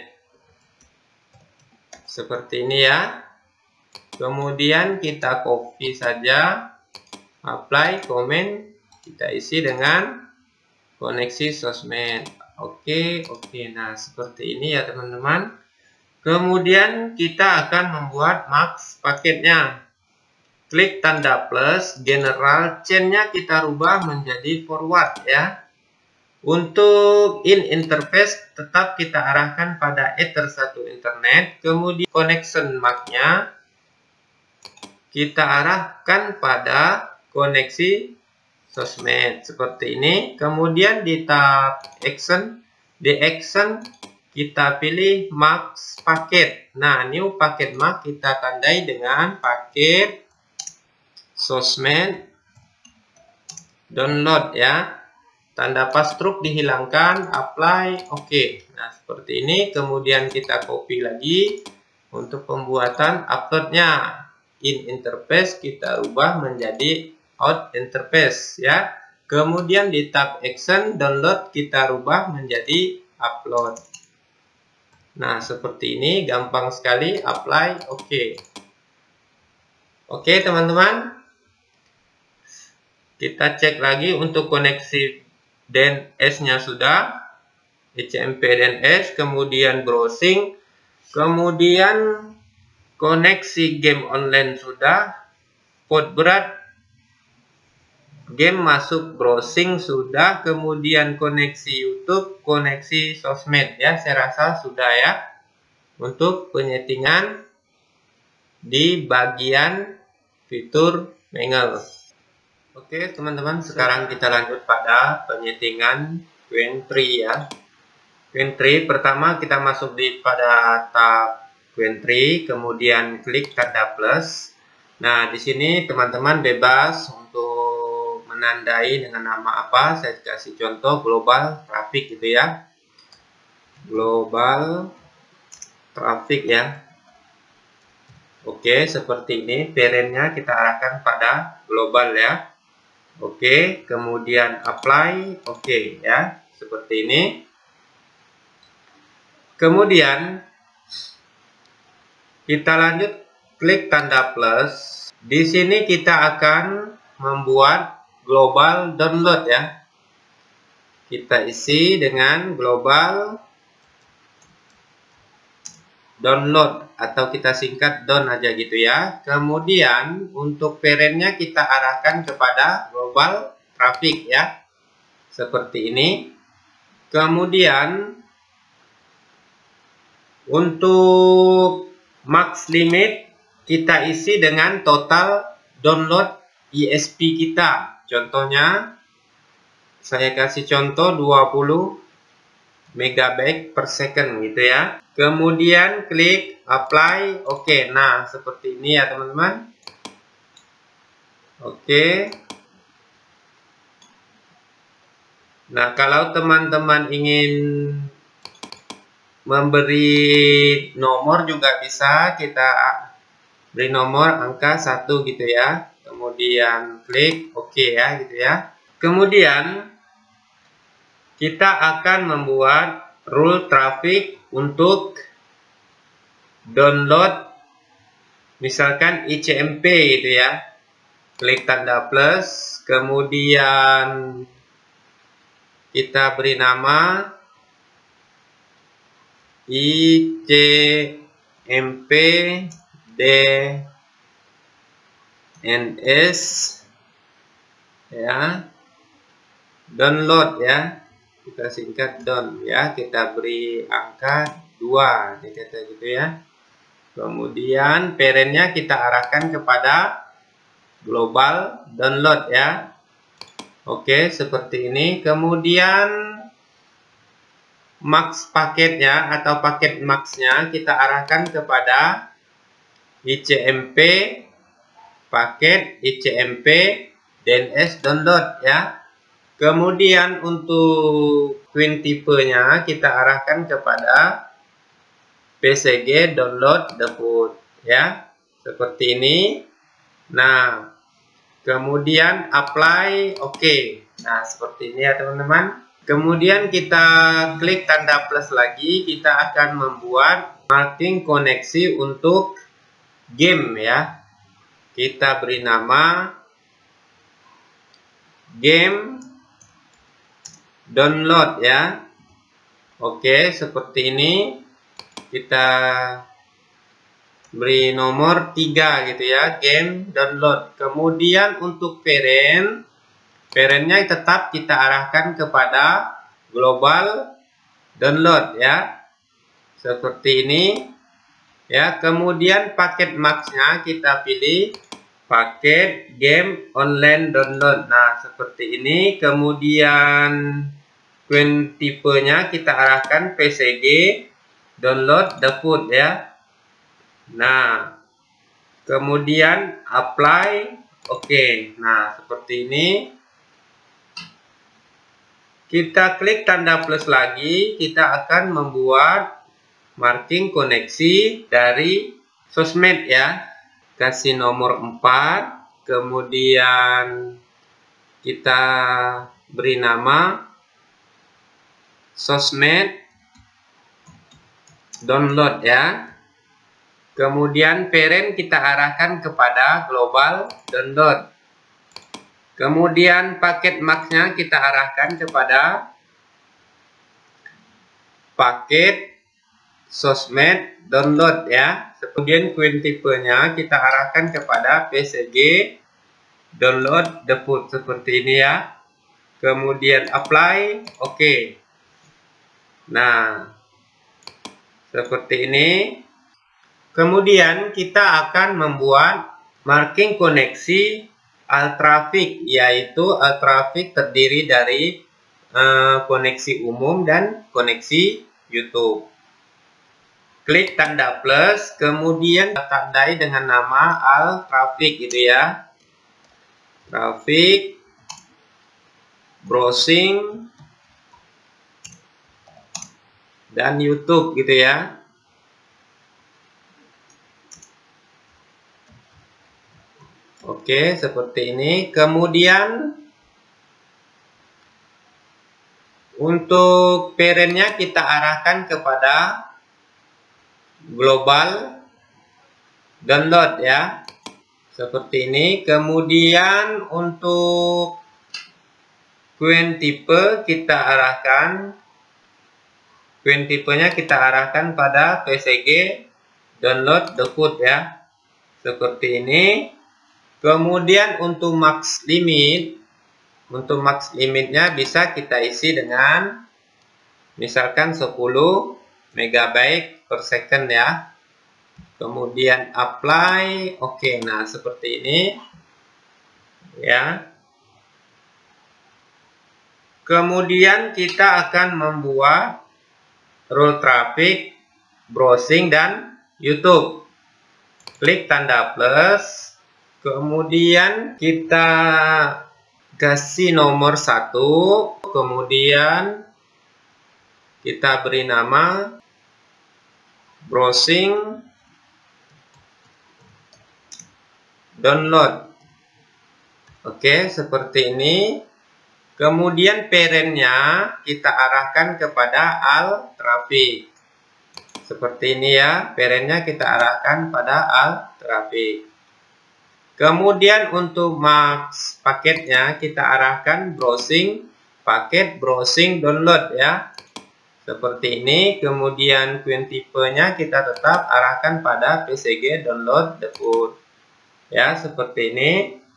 Speaker 1: seperti ini ya. Kemudian kita copy saja, apply, comment, kita isi dengan koneksi sosmed. Oke. Nah seperti ini ya teman-teman. Kemudian kita akan membuat max paketnya. Klik tanda plus, general, chain-nya kita rubah menjadi forward ya. Untuk in interface tetap kita arahkan pada Ether1 internet. Kemudian connection mark-nya kita arahkan pada koneksi sosmed seperti ini. Kemudian di tab action, di action kita pilih max paket. Nah, new paket mark kita tandai dengan paket sosmed download ya. Tanda pastruk dihilangkan, apply, oke. Nah seperti ini. Kemudian kita copy lagi untuk pembuatan uploadnya. In interface kita rubah menjadi out interface ya. Kemudian di tab action download kita rubah menjadi upload. Nah seperti ini, gampang sekali, apply, oke. Oke teman-teman. Kita cek lagi untuk koneksi DNS-nya sudah, HTTP DNS, kemudian browsing, kemudian koneksi game online sudah, port berat, game masuk browsing sudah, kemudian koneksi YouTube, koneksi sosmed ya, saya rasa sudah ya. Untuk penyetingan di bagian fitur Mingle. Oke teman-teman, sekarang kita lanjut pada penyetingan Quentry ya. Quentry pertama kita masuk pada tab Quentry, kemudian klik tanda plus. Nah di sini teman-teman bebas untuk menandai dengan nama apa. Saya kasih contoh global traffic gitu ya. Global traffic ya. Oke seperti ini. Parentnya kita arahkan pada global ya. Oke, kemudian apply, oke ya, seperti ini. Kemudian kita lanjut klik tanda plus. Di sini kita akan membuat global download ya. Kita isi dengan global download atau kita singkat down aja gitu ya. Kemudian untuk parentnya kita arahkan kepada global traffic ya, seperti ini. Kemudian untuk max limit kita isi dengan total download ISP kita. Contohnya saya kasih contoh 20 megabyte per second gitu ya. Kemudian klik apply, oke. Nah seperti ini ya teman-teman. Oke. Nah kalau teman-teman ingin memberi nomor juga bisa, kita beri nomor angka 1 gitu ya. Kemudian klik oke ya gitu ya. Kemudian kita akan membuat rule traffic untuk download misalkan ICMP gitu ya. Klik tanda plus, kemudian kita beri nama ICMP DNS ya, download ya, kita singkat down ya, kita beri angka 2 gitu ya. Kemudian parentnya kita arahkan kepada global download ya. Oke, seperti ini. Kemudian max paketnya atau paket maxnya kita arahkan kepada ICMP paket ICMP DNS download ya. Kemudian untuk Queen tipenya kita arahkan kepada PCG download debut ya, seperti ini. Nah, kemudian apply oke. Nah, seperti ini ya teman-teman. Kemudian kita klik tanda plus lagi, kita akan membuat marking koneksi untuk game ya. Kita beri nama game download ya. Oke, seperti ini. Kita beri nomor 3 gitu ya, game download. Kemudian untuk parentnya tetap kita arahkan kepada global download ya, seperti ini ya. Kemudian paket maxnya kita pilih paket game online download. Nah, seperti ini. Kemudian Queen tipenya kita arahkan PCG download debut ya. Nah, kemudian apply oke. Nah, seperti ini. Kita klik tanda plus lagi, kita akan membuat marking koneksi dari sosmed ya. Kasih nomor 4, kemudian kita beri nama sosmed download ya. Kemudian parent kita arahkan kepada global download. Kemudian paket maxnya kita arahkan kepada paket sosmed download ya. Kemudian Queen tipenya kita arahkan kepada PCG download debut, seperti ini ya. Kemudian apply oke. Nah, seperti ini. Kemudian kita akan membuat marking koneksi Altraffic, yaitu Altraffic terdiri dari koneksi umum dan koneksi YouTube. Klik tanda plus, kemudian tandai dengan nama Altraffic gitu ya. Traffic, browsing, dan YouTube gitu ya. Oke, seperti ini. Kemudian untuk parentnya kita arahkan kepada global download ya, seperti ini. Kemudian untuk Queen tipe kita arahkan, Queen tipenya kita arahkan pada PCG download debut ya, seperti ini. Kemudian untuk max limit, untuk max limitnya bisa kita isi dengan misalkan 10 MB per second ya. Kemudian apply oke. Nah, seperti ini ya. Kemudian kita akan membuat rule traffic, browsing, dan YouTube. Klik tanda plus. Kemudian kita kasih nomor 1, kemudian kita beri nama browsing download. Oke, seperti ini. Kemudian parentnya kita arahkan kepada Altraffic. Seperti ini ya, parentnya kita arahkan pada Altraffic. Kemudian untuk max paketnya kita arahkan browsing, paket browsing download ya. Seperti ini. Kemudian Queen tipenya kita tetap arahkan pada PCG download debut. Ya, seperti ini.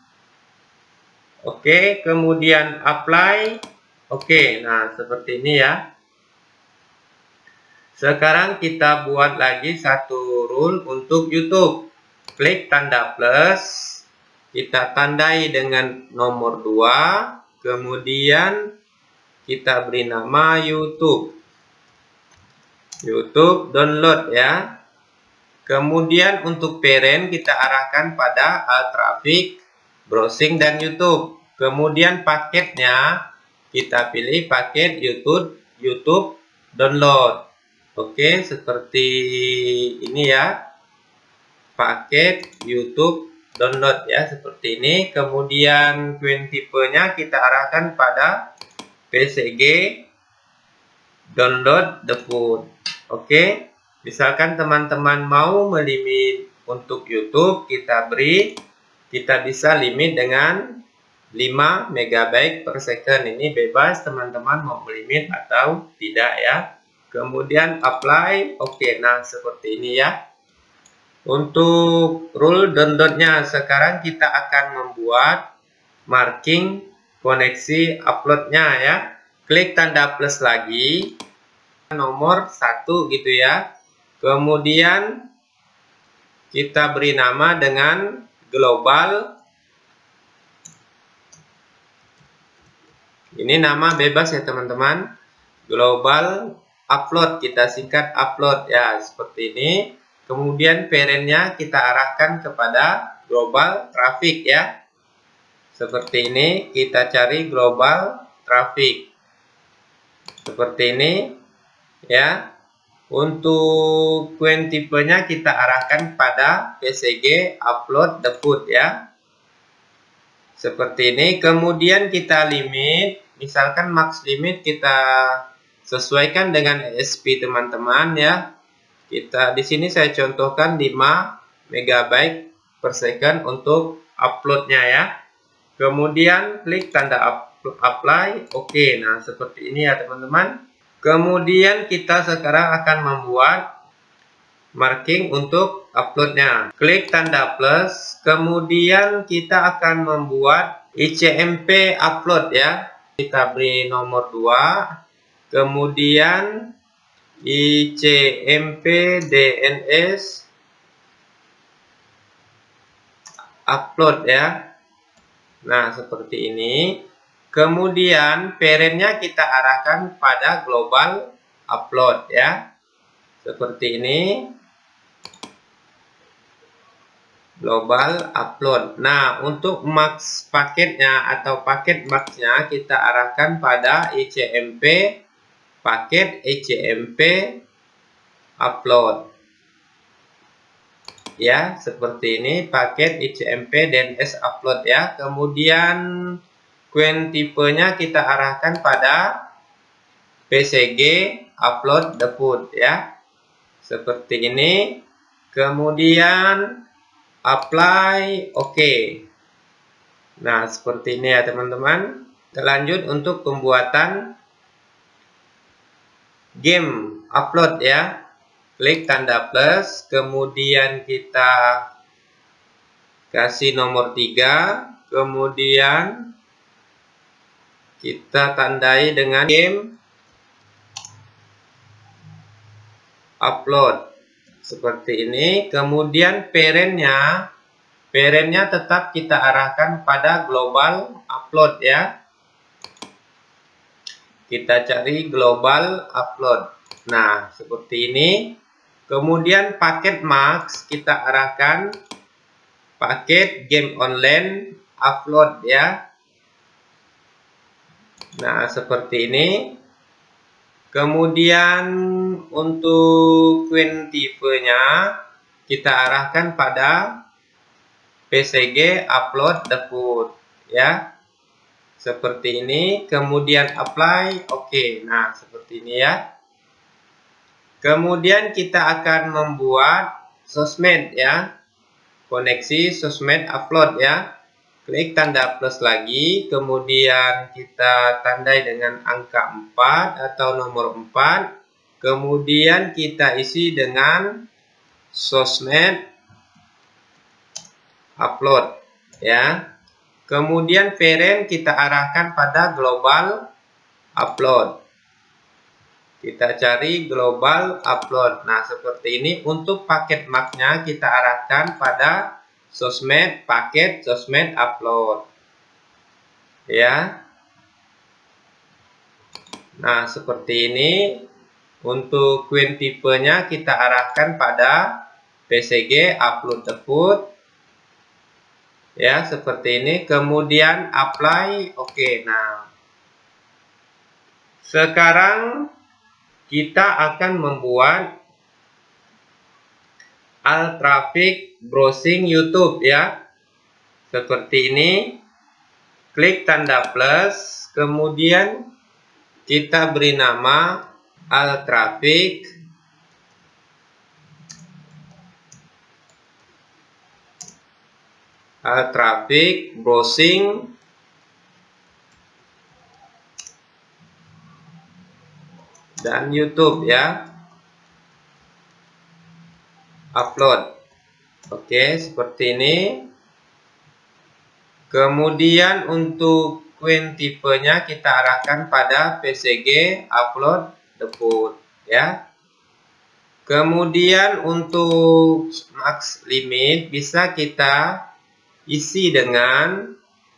Speaker 1: Oke, kemudian apply. Oke, nah seperti ini ya. Sekarang kita buat lagi satu rule untuk YouTube. Klik tanda plus, kita tandai dengan nomor 2, kemudian kita beri nama YouTube. YouTube download ya. Kemudian untuk parent kita arahkan pada traffic, browsing dan YouTube. Kemudian paketnya kita pilih paket YouTube download. Oke, seperti ini ya. Paket YouTube download ya, seperti ini. Kemudian queue tipenya kita arahkan pada PCG download the food. Oke, misalkan teman-teman mau melimit untuk YouTube, kita bisa limit dengan 5 MB per second. Ini bebas teman-teman mau melimit atau tidak ya. Kemudian apply, oke. Nah, seperti ini ya. Untuk rule downloadnya, sekarang kita akan membuat marking koneksi uploadnya ya. Klik tanda plus lagi, nomor 1 gitu ya. Kemudian kita beri nama dengan global. Ini nama bebas ya teman-teman. Global upload, kita singkat upload ya, seperti ini. Kemudian parentnya kita arahkan kepada global traffic ya. Seperti ini, kita cari global traffic. Seperti ini ya. Untuk queue tipenya kita arahkan pada PCG upload the food ya. Seperti ini. Kemudian kita limit, misalkan max limit kita sesuaikan dengan ASP teman-teman ya. Kita di sini saya contohkan 5 MB per second untuk uploadnya ya. Kemudian klik tanda apply, oke. Nah, seperti ini ya teman-teman. Kemudian kita sekarang akan membuat marking untuk uploadnya. Klik tanda plus, kemudian kita akan membuat ICMP upload ya. Kita beri nomor 2, kemudian ICMP DNS upload ya. Nah, seperti ini. Kemudian parentnya kita arahkan pada global upload ya. Seperti ini. Global upload. Nah, untuk max paketnya atau paket maxnya kita arahkan pada ICMP paket ICMP upload. Ya, seperti ini paket ICMP DNS upload ya. Kemudian queue tipenya kita arahkan pada PCG upload the food ya. Seperti ini. Kemudian apply, oke. Nah, seperti ini ya teman-teman. Kita lanjut untuk pembuatan game upload ya. Klik tanda plus, kemudian kita kasih nomor 3, kemudian kita tandai dengan game upload seperti ini. Kemudian parentnya tetap kita arahkan pada global upload ya. Kita cari global upload. Nah, seperti ini. Kemudian paket max kita arahkan paket game online upload ya. Nah, seperti ini. Kemudian untuk queue tipenya kita arahkan pada PCG upload the food ya. Seperti ini. Kemudian apply, oke. Nah, seperti ini ya. Kemudian kita akan membuat sosmed ya. Koneksi sosmed upload ya. Klik tanda plus lagi, kemudian kita tandai dengan angka 4 atau nomor 4. Kemudian kita isi dengan sosmed upload ya. Kemudian parent kita arahkan pada global upload. Kita cari global upload. Nah, seperti ini. Untuk paket marknya kita arahkan pada sosmed, paket sosmed upload. Ya. Nah, seperti ini. Untuk queen tipenya kita arahkan pada PCG upload debut. Ya, seperti ini. Kemudian apply. Oke, nah. Sekarang kita akan membuat alt traffic browsing YouTube ya. Seperti ini. Klik tanda plus, kemudian kita beri nama alt traffic browsing dan YouTube ya. Upload. Oke, seperti ini. Kemudian untuk queen tipenya kita arahkan pada PCG upload debut ya. Kemudian untuk max limit bisa kita isi dengan,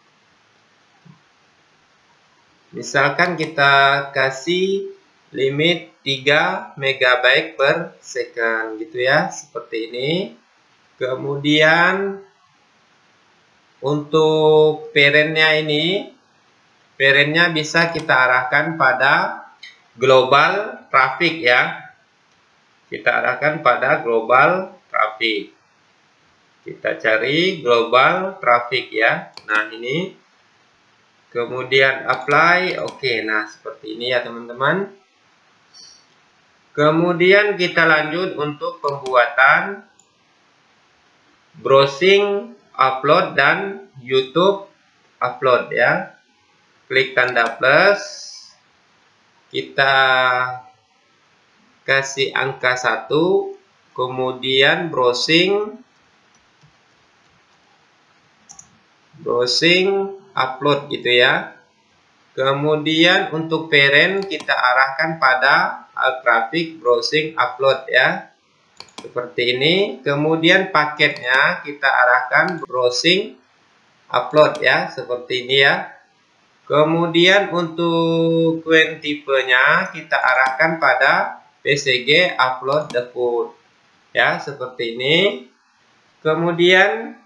Speaker 1: misalkan kita kasih limit 3 MB per second gitu ya, seperti ini. Kemudian untuk parentnya ini, parentnya bisa kita arahkan pada global traffic ya. Kita arahkan pada global traffic. Kita cari global traffic ya. Nah, ini. Kemudian apply. Oke, nah seperti ini ya teman-teman. Kemudian kita lanjut untuk pembuatan browsing upload dan YouTube upload ya. Klik tanda plus, kita kasih angka 1, kemudian browsing upload gitu ya. Kemudian untuk parent kita arahkan pada alt traffic browsing upload ya. Seperti ini. Kemudian paketnya kita arahkan browsing upload ya, seperti ini ya. Kemudian untuk queen tipenya kita arahkan pada PCG upload debut ya, seperti ini. Kemudian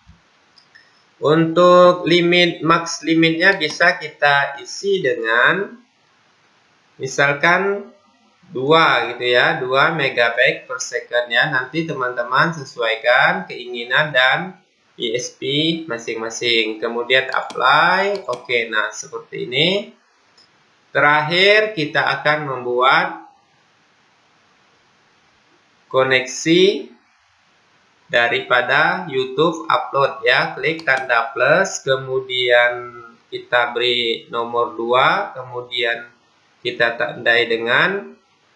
Speaker 1: untuk limit max limitnya bisa kita isi dengan, misalkan 2 gitu ya, 2 MB per second ya. Nanti teman-teman sesuaikan keinginan dan ISP masing-masing. Kemudian apply. Oke, nah seperti ini. Terakhir kita akan membuat koneksi daripada YouTube upload ya. Klik tanda plus, kemudian kita beri nomor 2, kemudian kita tandai dengan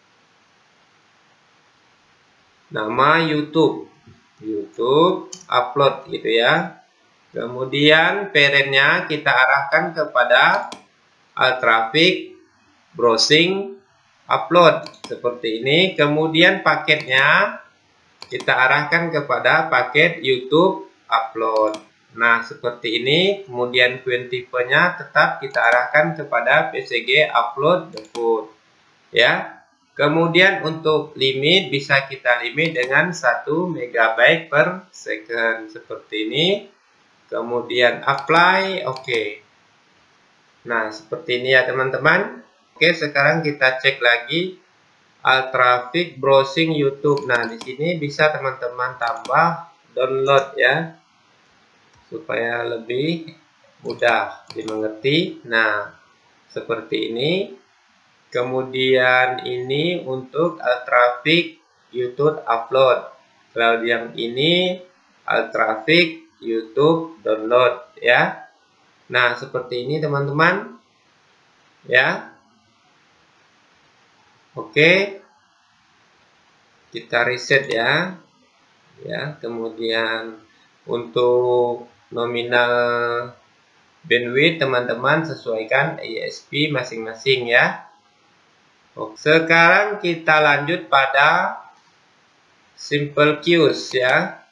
Speaker 1: nama YouTube upload gitu ya. Kemudian parentnya kita arahkan kepada alt traffic browsing upload seperti ini. Kemudian paketnya kita arahkan kepada paket YouTube upload. Nah, seperti ini. Kemudian queen tipenya tetap kita arahkan kepada PCG upload debut ya. Kemudian untuk limit bisa kita limit dengan 1 MB per second seperti ini. Kemudian apply. Oke. Nah, seperti ini ya teman-teman. Oke, sekarang kita cek lagi alt traffic browsing YouTube. Nah, di sini bisa teman-teman tambah download ya, supaya lebih mudah dimengerti. Nah, seperti ini. Kemudian ini untuk alt traffic YouTube upload. Kalau yang ini alt traffic YouTube download ya. Nah, seperti ini teman-teman. Ya. Oke. Kita reset ya. Ya, kemudian untuk nominal bandwidth teman-teman sesuaikan ISP masing-masing ya. Sekarang kita lanjut pada simple queues ya.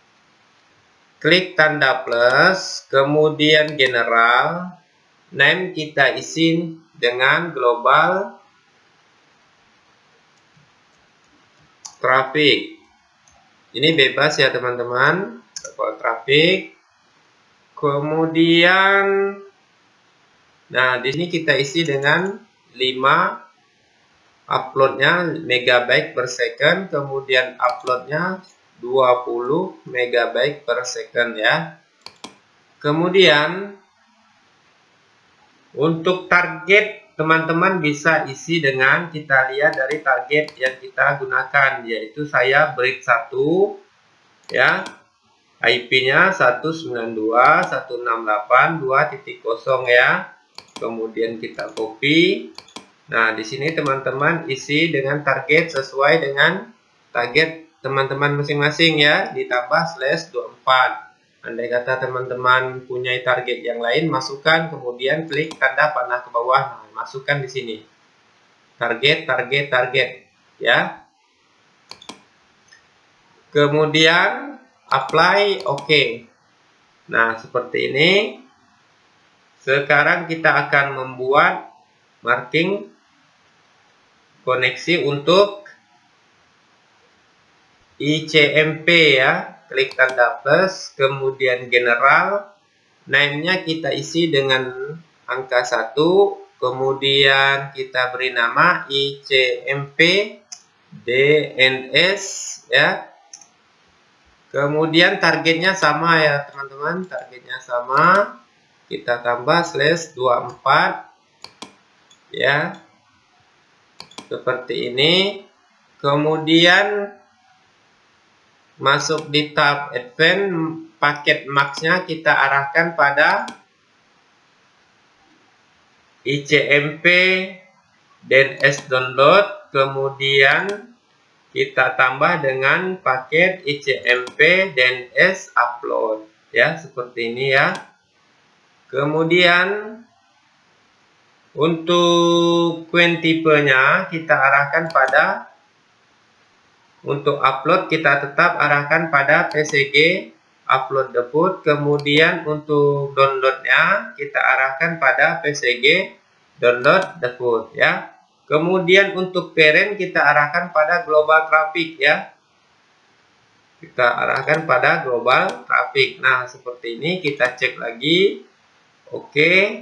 Speaker 1: Klik tanda plus, kemudian general, name kita isi dengan global traffic. Ini bebas ya teman-teman, global traffic. Kemudian, nah di sini kita isi dengan 5 uploadnya megabyte per second, kemudian uploadnya 20 megabyte per second ya. Kemudian untuk target teman-teman bisa isi dengan kita lihat dari target yang kita gunakan, yaitu saya break 1 ya. IP-nya 192.168.2.0 ya. Kemudian kita copy. Nah, di sini teman-teman isi dengan target sesuai dengan target teman-teman masing-masing ya, ditambah /24. Andai kata teman-teman punya target yang lain, masukkan, kemudian klik tanda panah ke bawah. Nah, masukkan di sini. Target ya. Kemudian apply, oke. Nah, seperti ini. Sekarang kita akan membuat marking koneksi untuk ICMP ya. Klik tanda plus, kemudian general, name-nya kita isi dengan angka 1, kemudian kita beri nama ICMP DNS ya. Kemudian targetnya sama ya teman-teman, targetnya sama, kita tambah /24 ya, seperti ini. Kemudian masuk di tab advance, paket max-nya kita arahkan pada ICMP DNS download, kemudian kita tambah dengan paket ICMP DNS upload ya, seperti ini ya. Kemudian untuk queue tipenya kita arahkan pada, untuk upload kita tetap arahkan pada PCG upload debut, kemudian untuk downloadnya kita arahkan pada PCG download debut ya. Kemudian untuk parent kita arahkan pada global traffic ya. Kita arahkan pada global traffic. Nah, seperti ini kita cek lagi. Oke.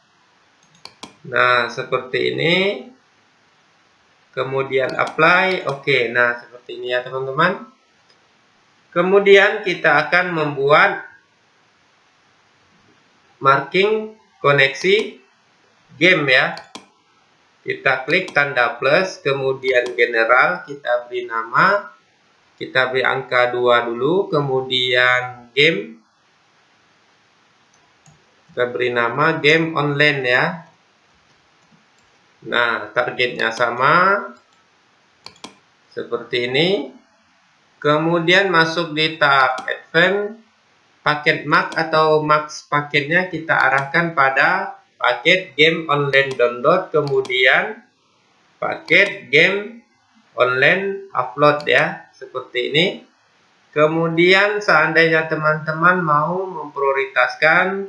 Speaker 1: Nah, seperti ini. Kemudian apply. Oke. Nah, seperti ini ya teman-teman. Kemudian kita akan membuat marking koneksi game ya. Kita klik tanda plus, kemudian general, kita beri nama, kita beri angka 2 dulu, kemudian game, kita beri nama game online ya. Nah, targetnya sama, seperti ini. Kemudian masuk di tab advance, paket max atau max paketnya kita arahkan pada paket game online download, kemudian paket game online upload ya, seperti ini. Kemudian seandainya teman-teman mau memprioritaskan,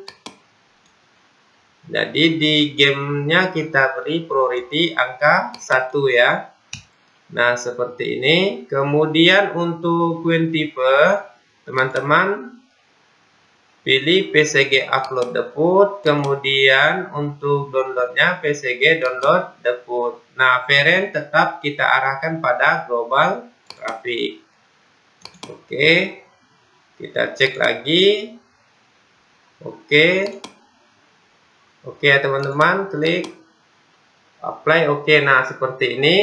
Speaker 1: jadi di gamenya kita beri priority angka 1 ya. Nah, seperti ini. Kemudian untuk queue tipe, teman-teman pilih PCG upload debut, kemudian untuk downloadnya PCG download debut. Nah, parent tetap kita arahkan pada global traffic. Oke, kita cek lagi. Oke, oke ya teman-teman, klik apply. Oke, nah seperti ini.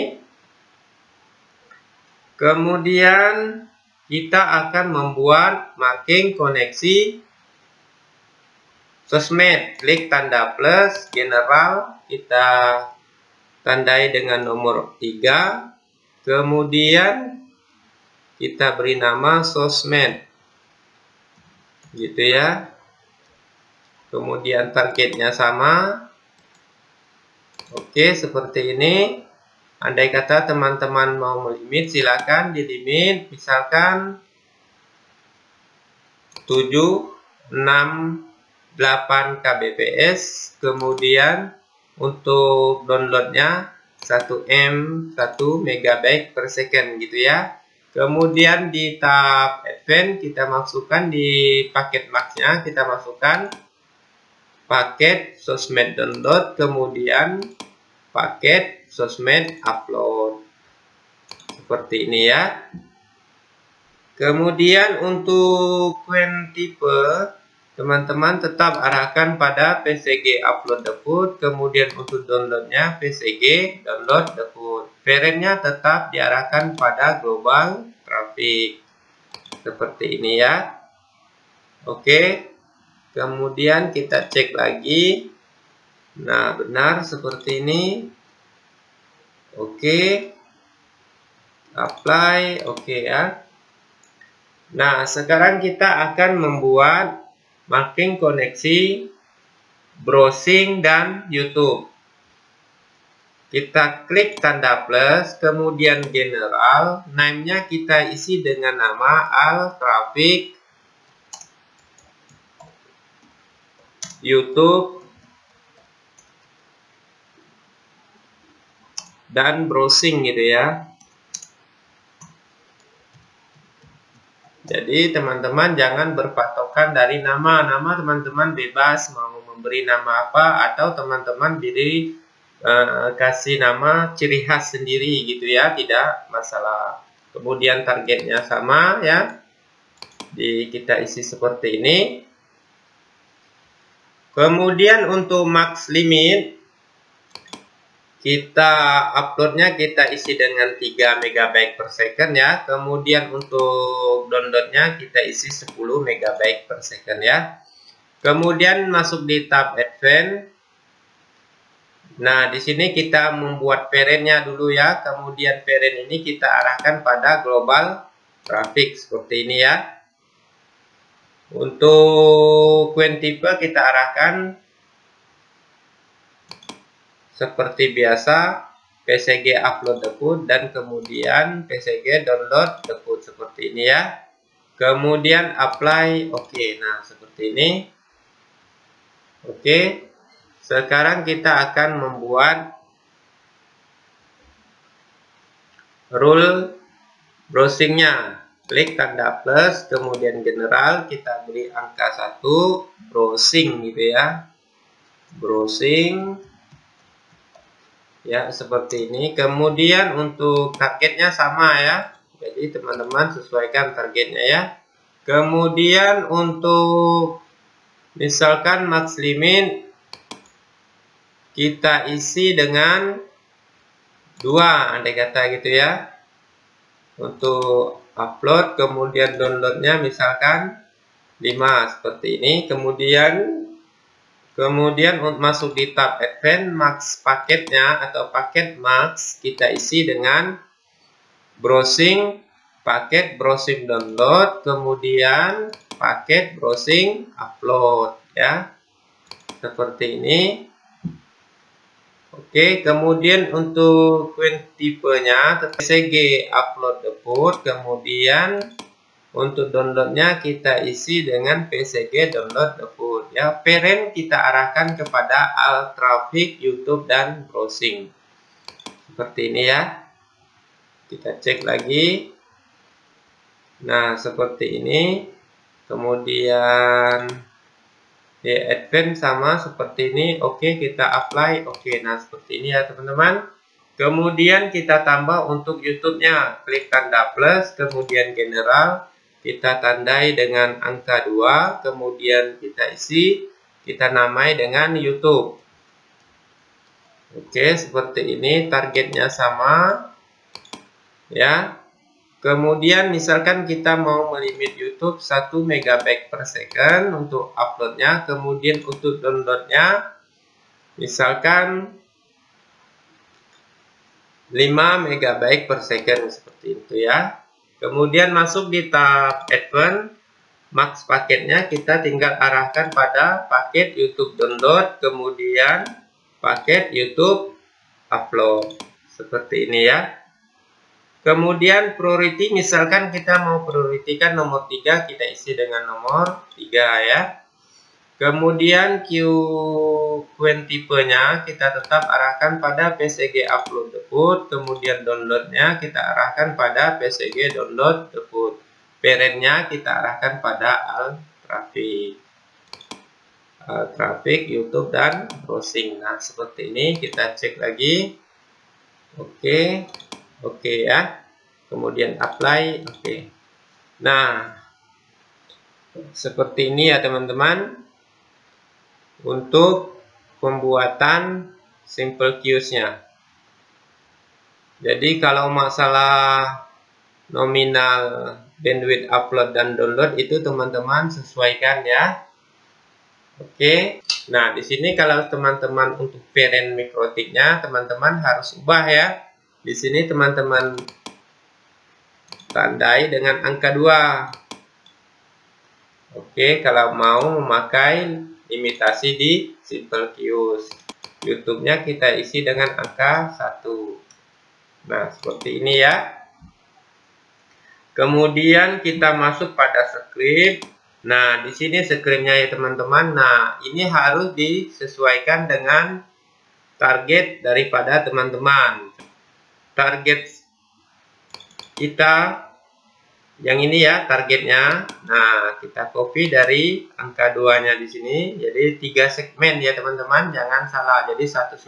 Speaker 1: Kemudian kita akan membuat marking koneksi sosmed. Klik tanda plus, general, kita tandai dengan nomor 3. Kemudian kita beri nama sosmed. Gitu ya. Kemudian targetnya sama. Oke, seperti ini. Andai kata teman-teman mau melimit, silakan dilimit, misalkan 7, 6, 8 kbps, kemudian untuk downloadnya 1 M, 1 megabyte per second gitu ya. Kemudian di tab Advanced kita masukkan di paket max-nya, kita masukkan paket sosmed download, kemudian paket sosmed upload. Seperti ini ya. Kemudian untuk Qwen tipe, teman-teman tetap arahkan pada PCG upload debut, kemudian untuk downloadnya PCG download debut. Parentnya tetap diarahkan pada global traffic. Seperti ini ya. Oke. Kemudian kita cek lagi. Nah, benar seperti ini. Oke. Apply, oke ya. Nah, sekarang kita akan membuat marking koneksi, browsing, dan YouTube. Kita klik tanda plus, kemudian general, name-nya kita isi dengan nama All Traffic YouTube dan browsing gitu ya. Jadi teman-teman jangan berpatokan dari nama teman-teman bebas mau memberi nama apa, atau teman-teman kasih nama ciri khas sendiri gitu ya, tidak masalah. Kemudian targetnya sama ya, kita isi seperti ini. Kemudian untuk max limit, kita uploadnya kita isi dengan 3 MB per second ya. Kemudian untuk downloadnya kita isi 10 MB per second ya. Kemudian masuk di tab Advanced. Nah, di sini kita membuat parentnya dulu ya. Kemudian parent ini kita arahkan pada global traffic seperti ini ya. Untuk Qwen tipe kita arahkan seperti biasa, PCG upload debut dan kemudian PCG download debut seperti ini ya. Kemudian apply, oke. Nah, seperti ini. Oke. Sekarang kita akan membuat rule browsingnya. Klik tanda plus, kemudian general, kita beri angka 1, browsing gitu ya. Browsing. Ya, seperti ini. Kemudian untuk targetnya sama ya. Jadi teman-teman sesuaikan targetnya ya. Kemudian untuk misalkan max limit kita isi dengan 2 andai kata gitu ya. Untuk upload, kemudian downloadnya misalkan 5 seperti ini. Kemudian masuk di tab Advanced, max paketnya atau paket max kita isi dengan browsing, paket browsing download, kemudian paket browsing upload ya. Seperti ini. Oke, kemudian untuk Qwen tipenya PCG upload debut, kemudian untuk downloadnya kita isi dengan PCG download debut ya. Parent kita arahkan kepada all traffic YouTube dan browsing. Seperti ini ya. Kita cek lagi. Nah, seperti ini. Kemudian di Advanced sama seperti ini. Oke, kita apply. Oke, nah seperti ini ya teman-teman. Kemudian kita tambah untuk YouTube-nya. Klik tanda plus, kemudian general. Kita tandai dengan angka 2, kemudian kita isi, kita namai dengan YouTube. Oke, seperti ini, targetnya sama. Ya. Kemudian misalkan kita mau melimit YouTube 1 MB per second untuk uploadnya, kemudian untuk downloadnya misalkan 5 MB per second seperti itu ya. Kemudian masuk di tab Advanced, max paketnya kita tinggal arahkan pada paket YouTube download, kemudian paket YouTube upload seperti ini ya. Kemudian priority, misalkan kita mau prioritikan nomor 3, kita isi dengan nomor 3 ya. Kemudian queue tipenya kita tetap arahkan pada PCG upload debut. Kemudian downloadnya kita arahkan pada PCG download debut. Parentnya kita arahkan pada all traffic YouTube dan browsing. Nah seperti ini, kita cek lagi. Oke ya, kemudian apply. Nah seperti ini ya teman-teman untuk pembuatan simple queues-nya. Jadi kalau masalah nominal bandwidth upload dan download itu teman-teman sesuaikan ya. Nah di sini kalau teman-teman untuk parent mikrotiknya teman-teman harus ubah ya. Di sini teman-teman tandai dengan angka 2. Kalau mau memakai limitasi di simple queues. YouTube-nya kita isi dengan angka 1. Nah, seperti ini ya. Kemudian kita masuk pada script. Nah, di sini scriptnya ya teman-teman. Nah, ini harus disesuaikan dengan target daripada teman-teman. Target kita yang ini ya targetnya. Nah, kita copy dari angka 2-nya di sini. Jadi 3 segmen ya teman-teman, jangan salah. Jadi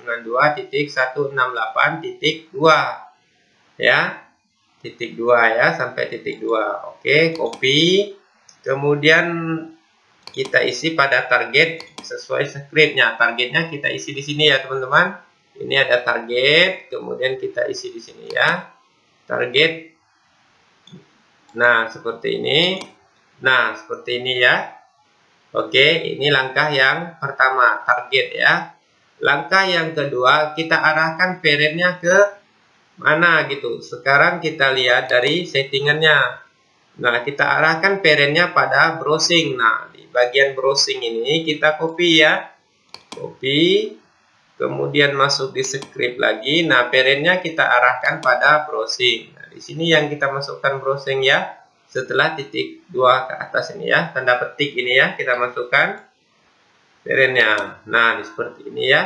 Speaker 1: 192.168.2 ya. Titik 2 ya, sampai titik 2. Copy. Kemudian kita isi pada target sesuai scriptnya. Targetnya kita isi di sini ya teman-teman. Ini ada target, kemudian kita isi di sini ya. Target. Nah, seperti ini. Nah, seperti ini ya. Ini langkah yang pertama, target ya. Langkah yang kedua, kita arahkan parentnya ke mana gitu. Sekarang kita lihat dari settingannya. Nah, kita arahkan parentnya pada browsing. Nah, di bagian browsing ini kita copy ya. Copy. Kemudian masuk di script lagi. Nah, parentnya kita arahkan pada browsing. Nah, di sini yang kita masukkan browsing ya. Setelah titik 2 ke atas ini ya, tanda petik ini ya, kita masukkan parentnya. Nah, seperti ini ya.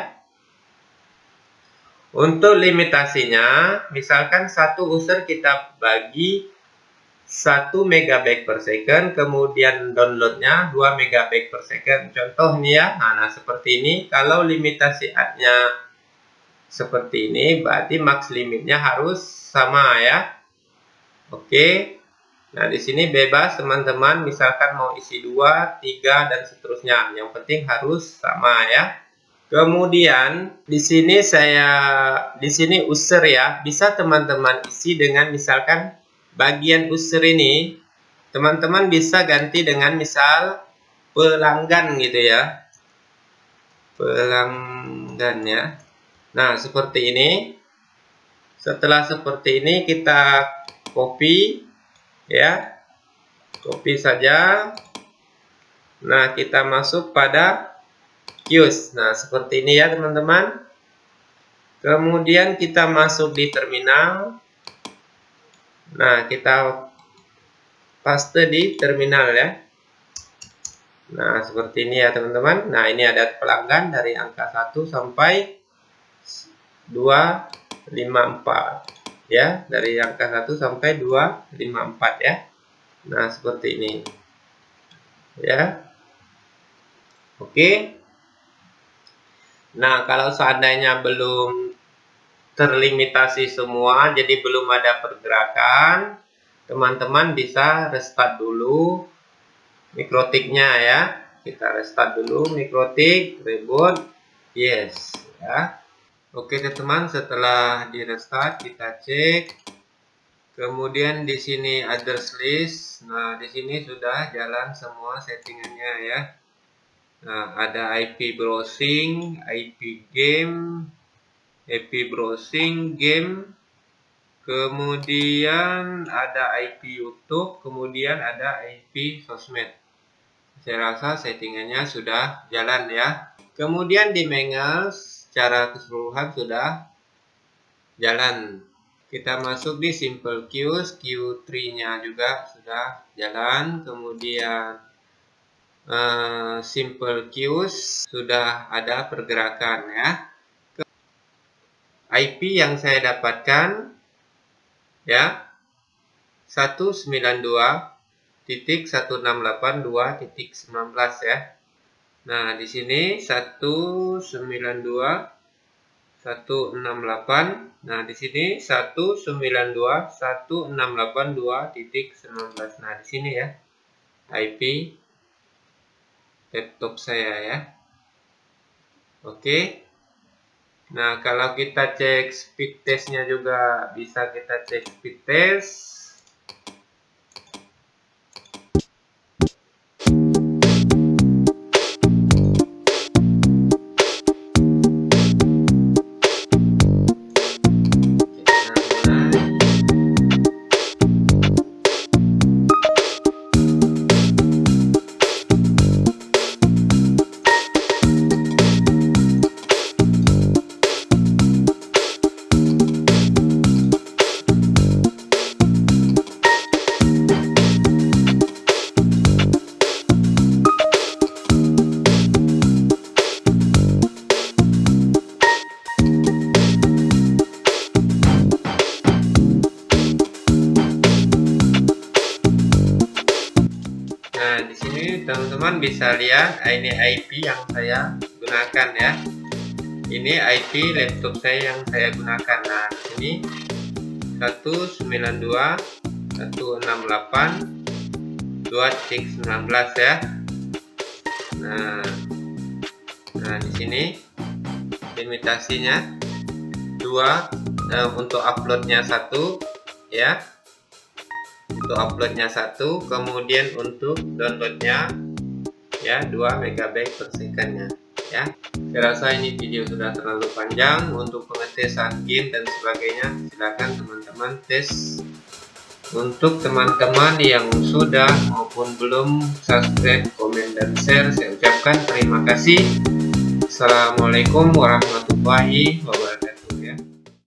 Speaker 1: Untuk limitasinya, misalkan satu user kita bagi 1 MB per second, kemudian downloadnya 2 MB per second. Contoh ini ya. Nah, seperti ini. Kalau limitasi ad-nya seperti ini, berarti max limitnya harus sama ya. Nah, di sini bebas teman-teman, misalkan mau isi 2, 3 dan seterusnya. Yang penting harus sama ya. Kemudian di sini user ya, bisa teman-teman isi dengan misalkan bagian user ini teman-teman bisa ganti dengan misal pelanggan gitu ya. Pelanggan ya. Nah, seperti ini. Setelah seperti ini kita copy ya. Copy saja. Nah, kita masuk pada queues. Nah, seperti ini ya teman-teman. Kemudian kita masuk di terminal. Nah, kita paste di terminal ya. Nah, seperti ini ya teman-teman. Nah, ini ada pelanggan dari angka 1 sampai 254 ya. Dari angka 1 sampai 254 ya. Nah, seperti ini ya. Nah, kalau seandainya belum terlimitasi semua, jadi belum ada pergerakan, teman-teman bisa restart dulu mikrotiknya ya. Kita restart dulu mikrotik, reboot, yes ya. Teman-teman, setelah di restart kita cek. Kemudian di sini address list. Nah, di sini sudah jalan semua settingannya ya. Nah, ada IP browsing, IP game, IP browsing, game, kemudian ada IP YouTube, kemudian ada IP sosmed. Saya rasa settingannya sudah jalan ya. Kemudian di Mangers secara keseluruhan sudah jalan. Kita masuk di simple queues, Q3-nya juga sudah jalan. Kemudian simple queues sudah ada pergerakan ya. IP yang saya dapatkan ya 192.168.2.19 ya. Nah, di sini 192.168. Nah, di sini 192.168.2.19. Nah, di sini ya IP laptop saya ya. Oke. Nah, kalau kita cek speed testnya juga bisa kita cek speed test. Nah, di sini teman-teman bisa lihat ini IP yang saya gunakan ya. Ini IP laptop saya yang saya gunakan. Nah, ini 192.168.2.19 ya. Nah, di sini limitasinya 2 untuk uploadnya 1 ya. Untuk uploadnya 1, kemudian untuk downloadnya ya 2 MB per secondnya ya. Saya rasa ini video sudah terlalu panjang. Untuk pengetesan gain dan sebagainya silakan teman-teman tes. Untuk teman-teman yang sudah maupun belum subscribe, komen, dan share, saya ucapkan terima kasih. Assalamualaikum warahmatullahi wabarakatuh.